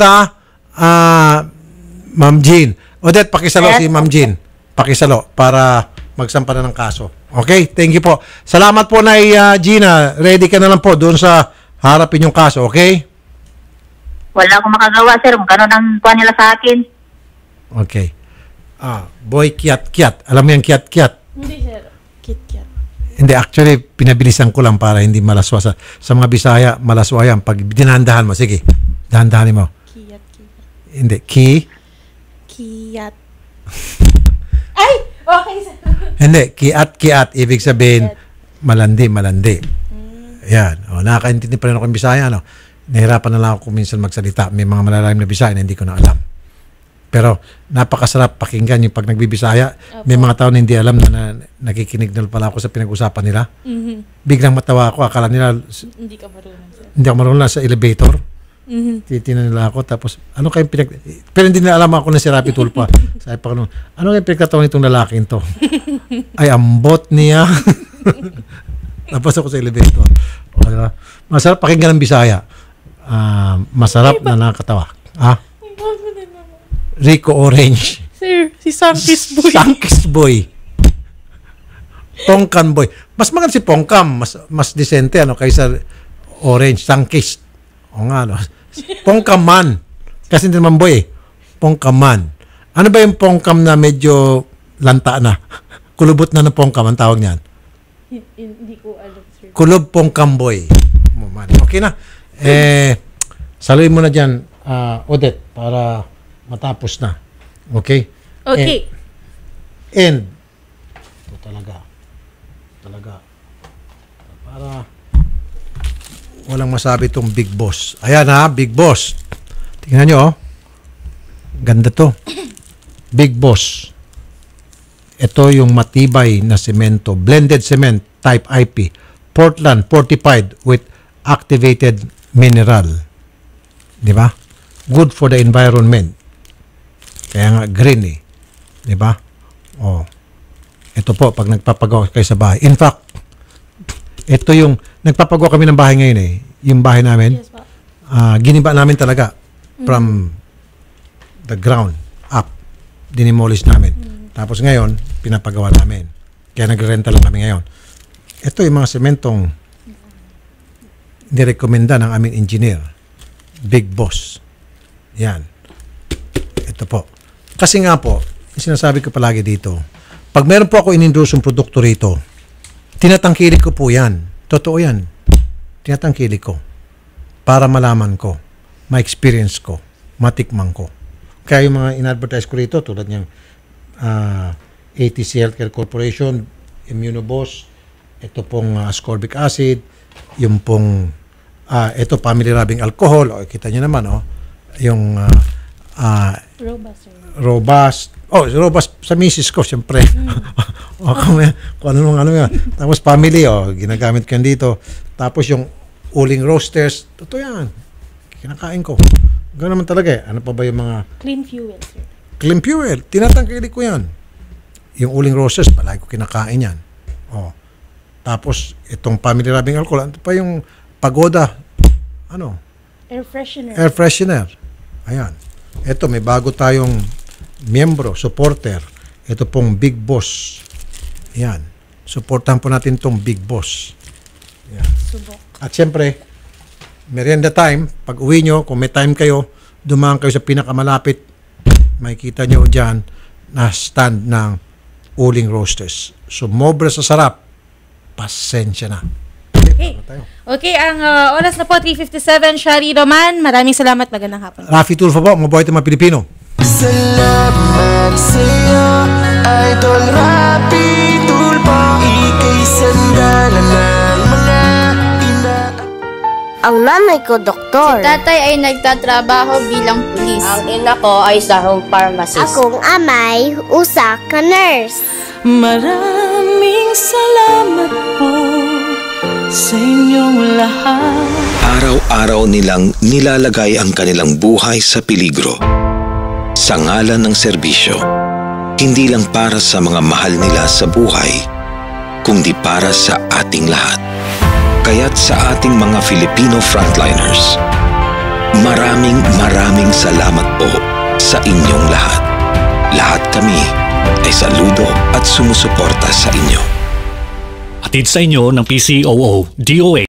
Ma'am Jean. Odette, pakisalo si Ma'am Jean. Pakisalo para magsampa na ng kaso. Okay, thank you po. Salamat po na Gina. Ready ka na lang po doon sa harapin yung kaso, okay? Wala akong makagawa, sir. Kung gano'n ang kuha nila sa akin. Okay. Boy kiat-kiat. Alam mo yung kiat-kiat? Hindi, sir. Kit-kiat. Hindi, actually, pinabilisan ko lang para hindi malaswa. Sa mga Bisaya, malaswa yan. Pag dinandahan mo, sige. Dahan-dahanin mo. Kiat-kiat. Hindi, Kiat. Ay! Okay, sir. Hindi, kiat-kiat. Ibig sabihin, malandi. Yan. Nakakaintindi pa rin ako yung Bisaya, Nahirapan na lang ako minsan magsalita. May mga malalalim na Bisaya na hindi ko na alam. Pero napakasarap pakinggan yung pag nagbibisaya. May mga tao na hindi alam na nakikinig na pala ako sa pinag-usapan nila. Biglang matawa ako. Akala nila hindi ka marunong, sir. Hindi ako marunong sa elevator. Titinan nila ako, tapos, ano kayong pero hindi nila alam ako na si Rapi Tulpa. Sabi pa ko, ano kayong pinagkatawan itong lalaking to? Ay, ambot niya. Tapos ako sa elevator. Masarap pakinggan ng Bisaya. Masarap na nakakatawa. Rico Orange. Sir, si Sankis Boy. Sankis Boy. Pongkan Boy. Mas maganda si Pongkam. Mas decente kaysa Orange. Sankis. O nga, Pongkam man. Kasi hindi naman boy Pongkam man. Ano ba yung Pongkam na medyo lanta na? Kulubot na Pongkam ang tawag niyan. Hindi ko alam, sir. Kulob Pongkam Boy. Okay na. Saluhin mo na dyan, Odette, para matapos na. Okay? Okay. And ito talaga. Para walang masabi itong Big Boss. Ayan Big Boss. Tingnan nyo, ganda to. Big Boss. Ito yung matibay na semento. Blended cement type IP. Portland fortified with activated mineral. Di ba? Good for the environment. Kaya nga green Di ba? Ito po, pag nagpapagawa kayo sa bahay. In fact, ito yung, nagpapagawa kami ng bahay ngayon Yung bahay namin, giniba namin talaga from the ground up. Dinimolish namin. Tapos ngayon, pinapagawa namin. Kaya nag-renta lang kami ngayon. Ito yung mga sementong nirekomenda ng aming engineer. Big Boss. Yan. Ito po. Kasi nga po, sinasabi ko palagi dito, pag meron po ako in-endorse yung produkto rito, tinatangkili ko po yan. Totoo yan. Tinatangkili ko. Para malaman ko, ma-experience ko, matikman ko. Kaya yung mga in-advertise ko rito, tulad niyang ATC Healthcare Corporation, Immunoboss, ito pong ascorbic acid, yung pong ito family rubbing alcohol, kita niyo naman yung Robust. Robust sa misis ko siyempre. Kung ano yan. Tapos family ginagamit ko yan dito. Tapos yung uling roasters, totoo yan. Kinakain ko. Ganoon naman talaga Ano pa ba yung mga clean fuel, sir? Clean fuel. Tinatangkili ko yan. Yung uling roasters, palagi ko kinakain yan. Tapos, itong family rubbing alcohol, ano pa yung Pagoda, Air freshener. Air freshener. Ayan. Ito, may bago tayong miyembro, supporter. Ito pong Big Boss. Ayan. Supportahan po natin itong Big Boss. Ayan. At siyempre, merienda time, pag uwi nyo, kung may time kayo, dumaan kayo sa pinakamalapit, makikita nyo dyan na stand ng uling roasters. Sumobra sa sarap. Pasensya na. Okay, ang oras na po, 3:57, Shari Roman. Maraming salamat. Magandang hapon. Rafi Tulfo po, mabuhay ito mga Pilipino. Salamat sa'yo, Idol Rafi Tulfo. Ika'y sandalan ng mga Ang nanay ko, doktor. Si tatay ay nagtatrabaho bilang pulis. Ang ina ko ay sahong pharmacist. Akong amay, usa ka nurse. Maraming salamat po sa inyong lahat. Araw-araw nilang nilalagay ang kanilang buhay sa peligro. Sa ngalan ng serbisyo, hindi lang para sa mga mahal nila sa buhay, kundi para sa ating lahat. Kaya't sa ating mga Filipino frontliners, maraming salamat po sa inyong lahat. Lahat kami ay saludo at sumusuporta sa inyo. Hatid sa inyo ng PCOO, DOH.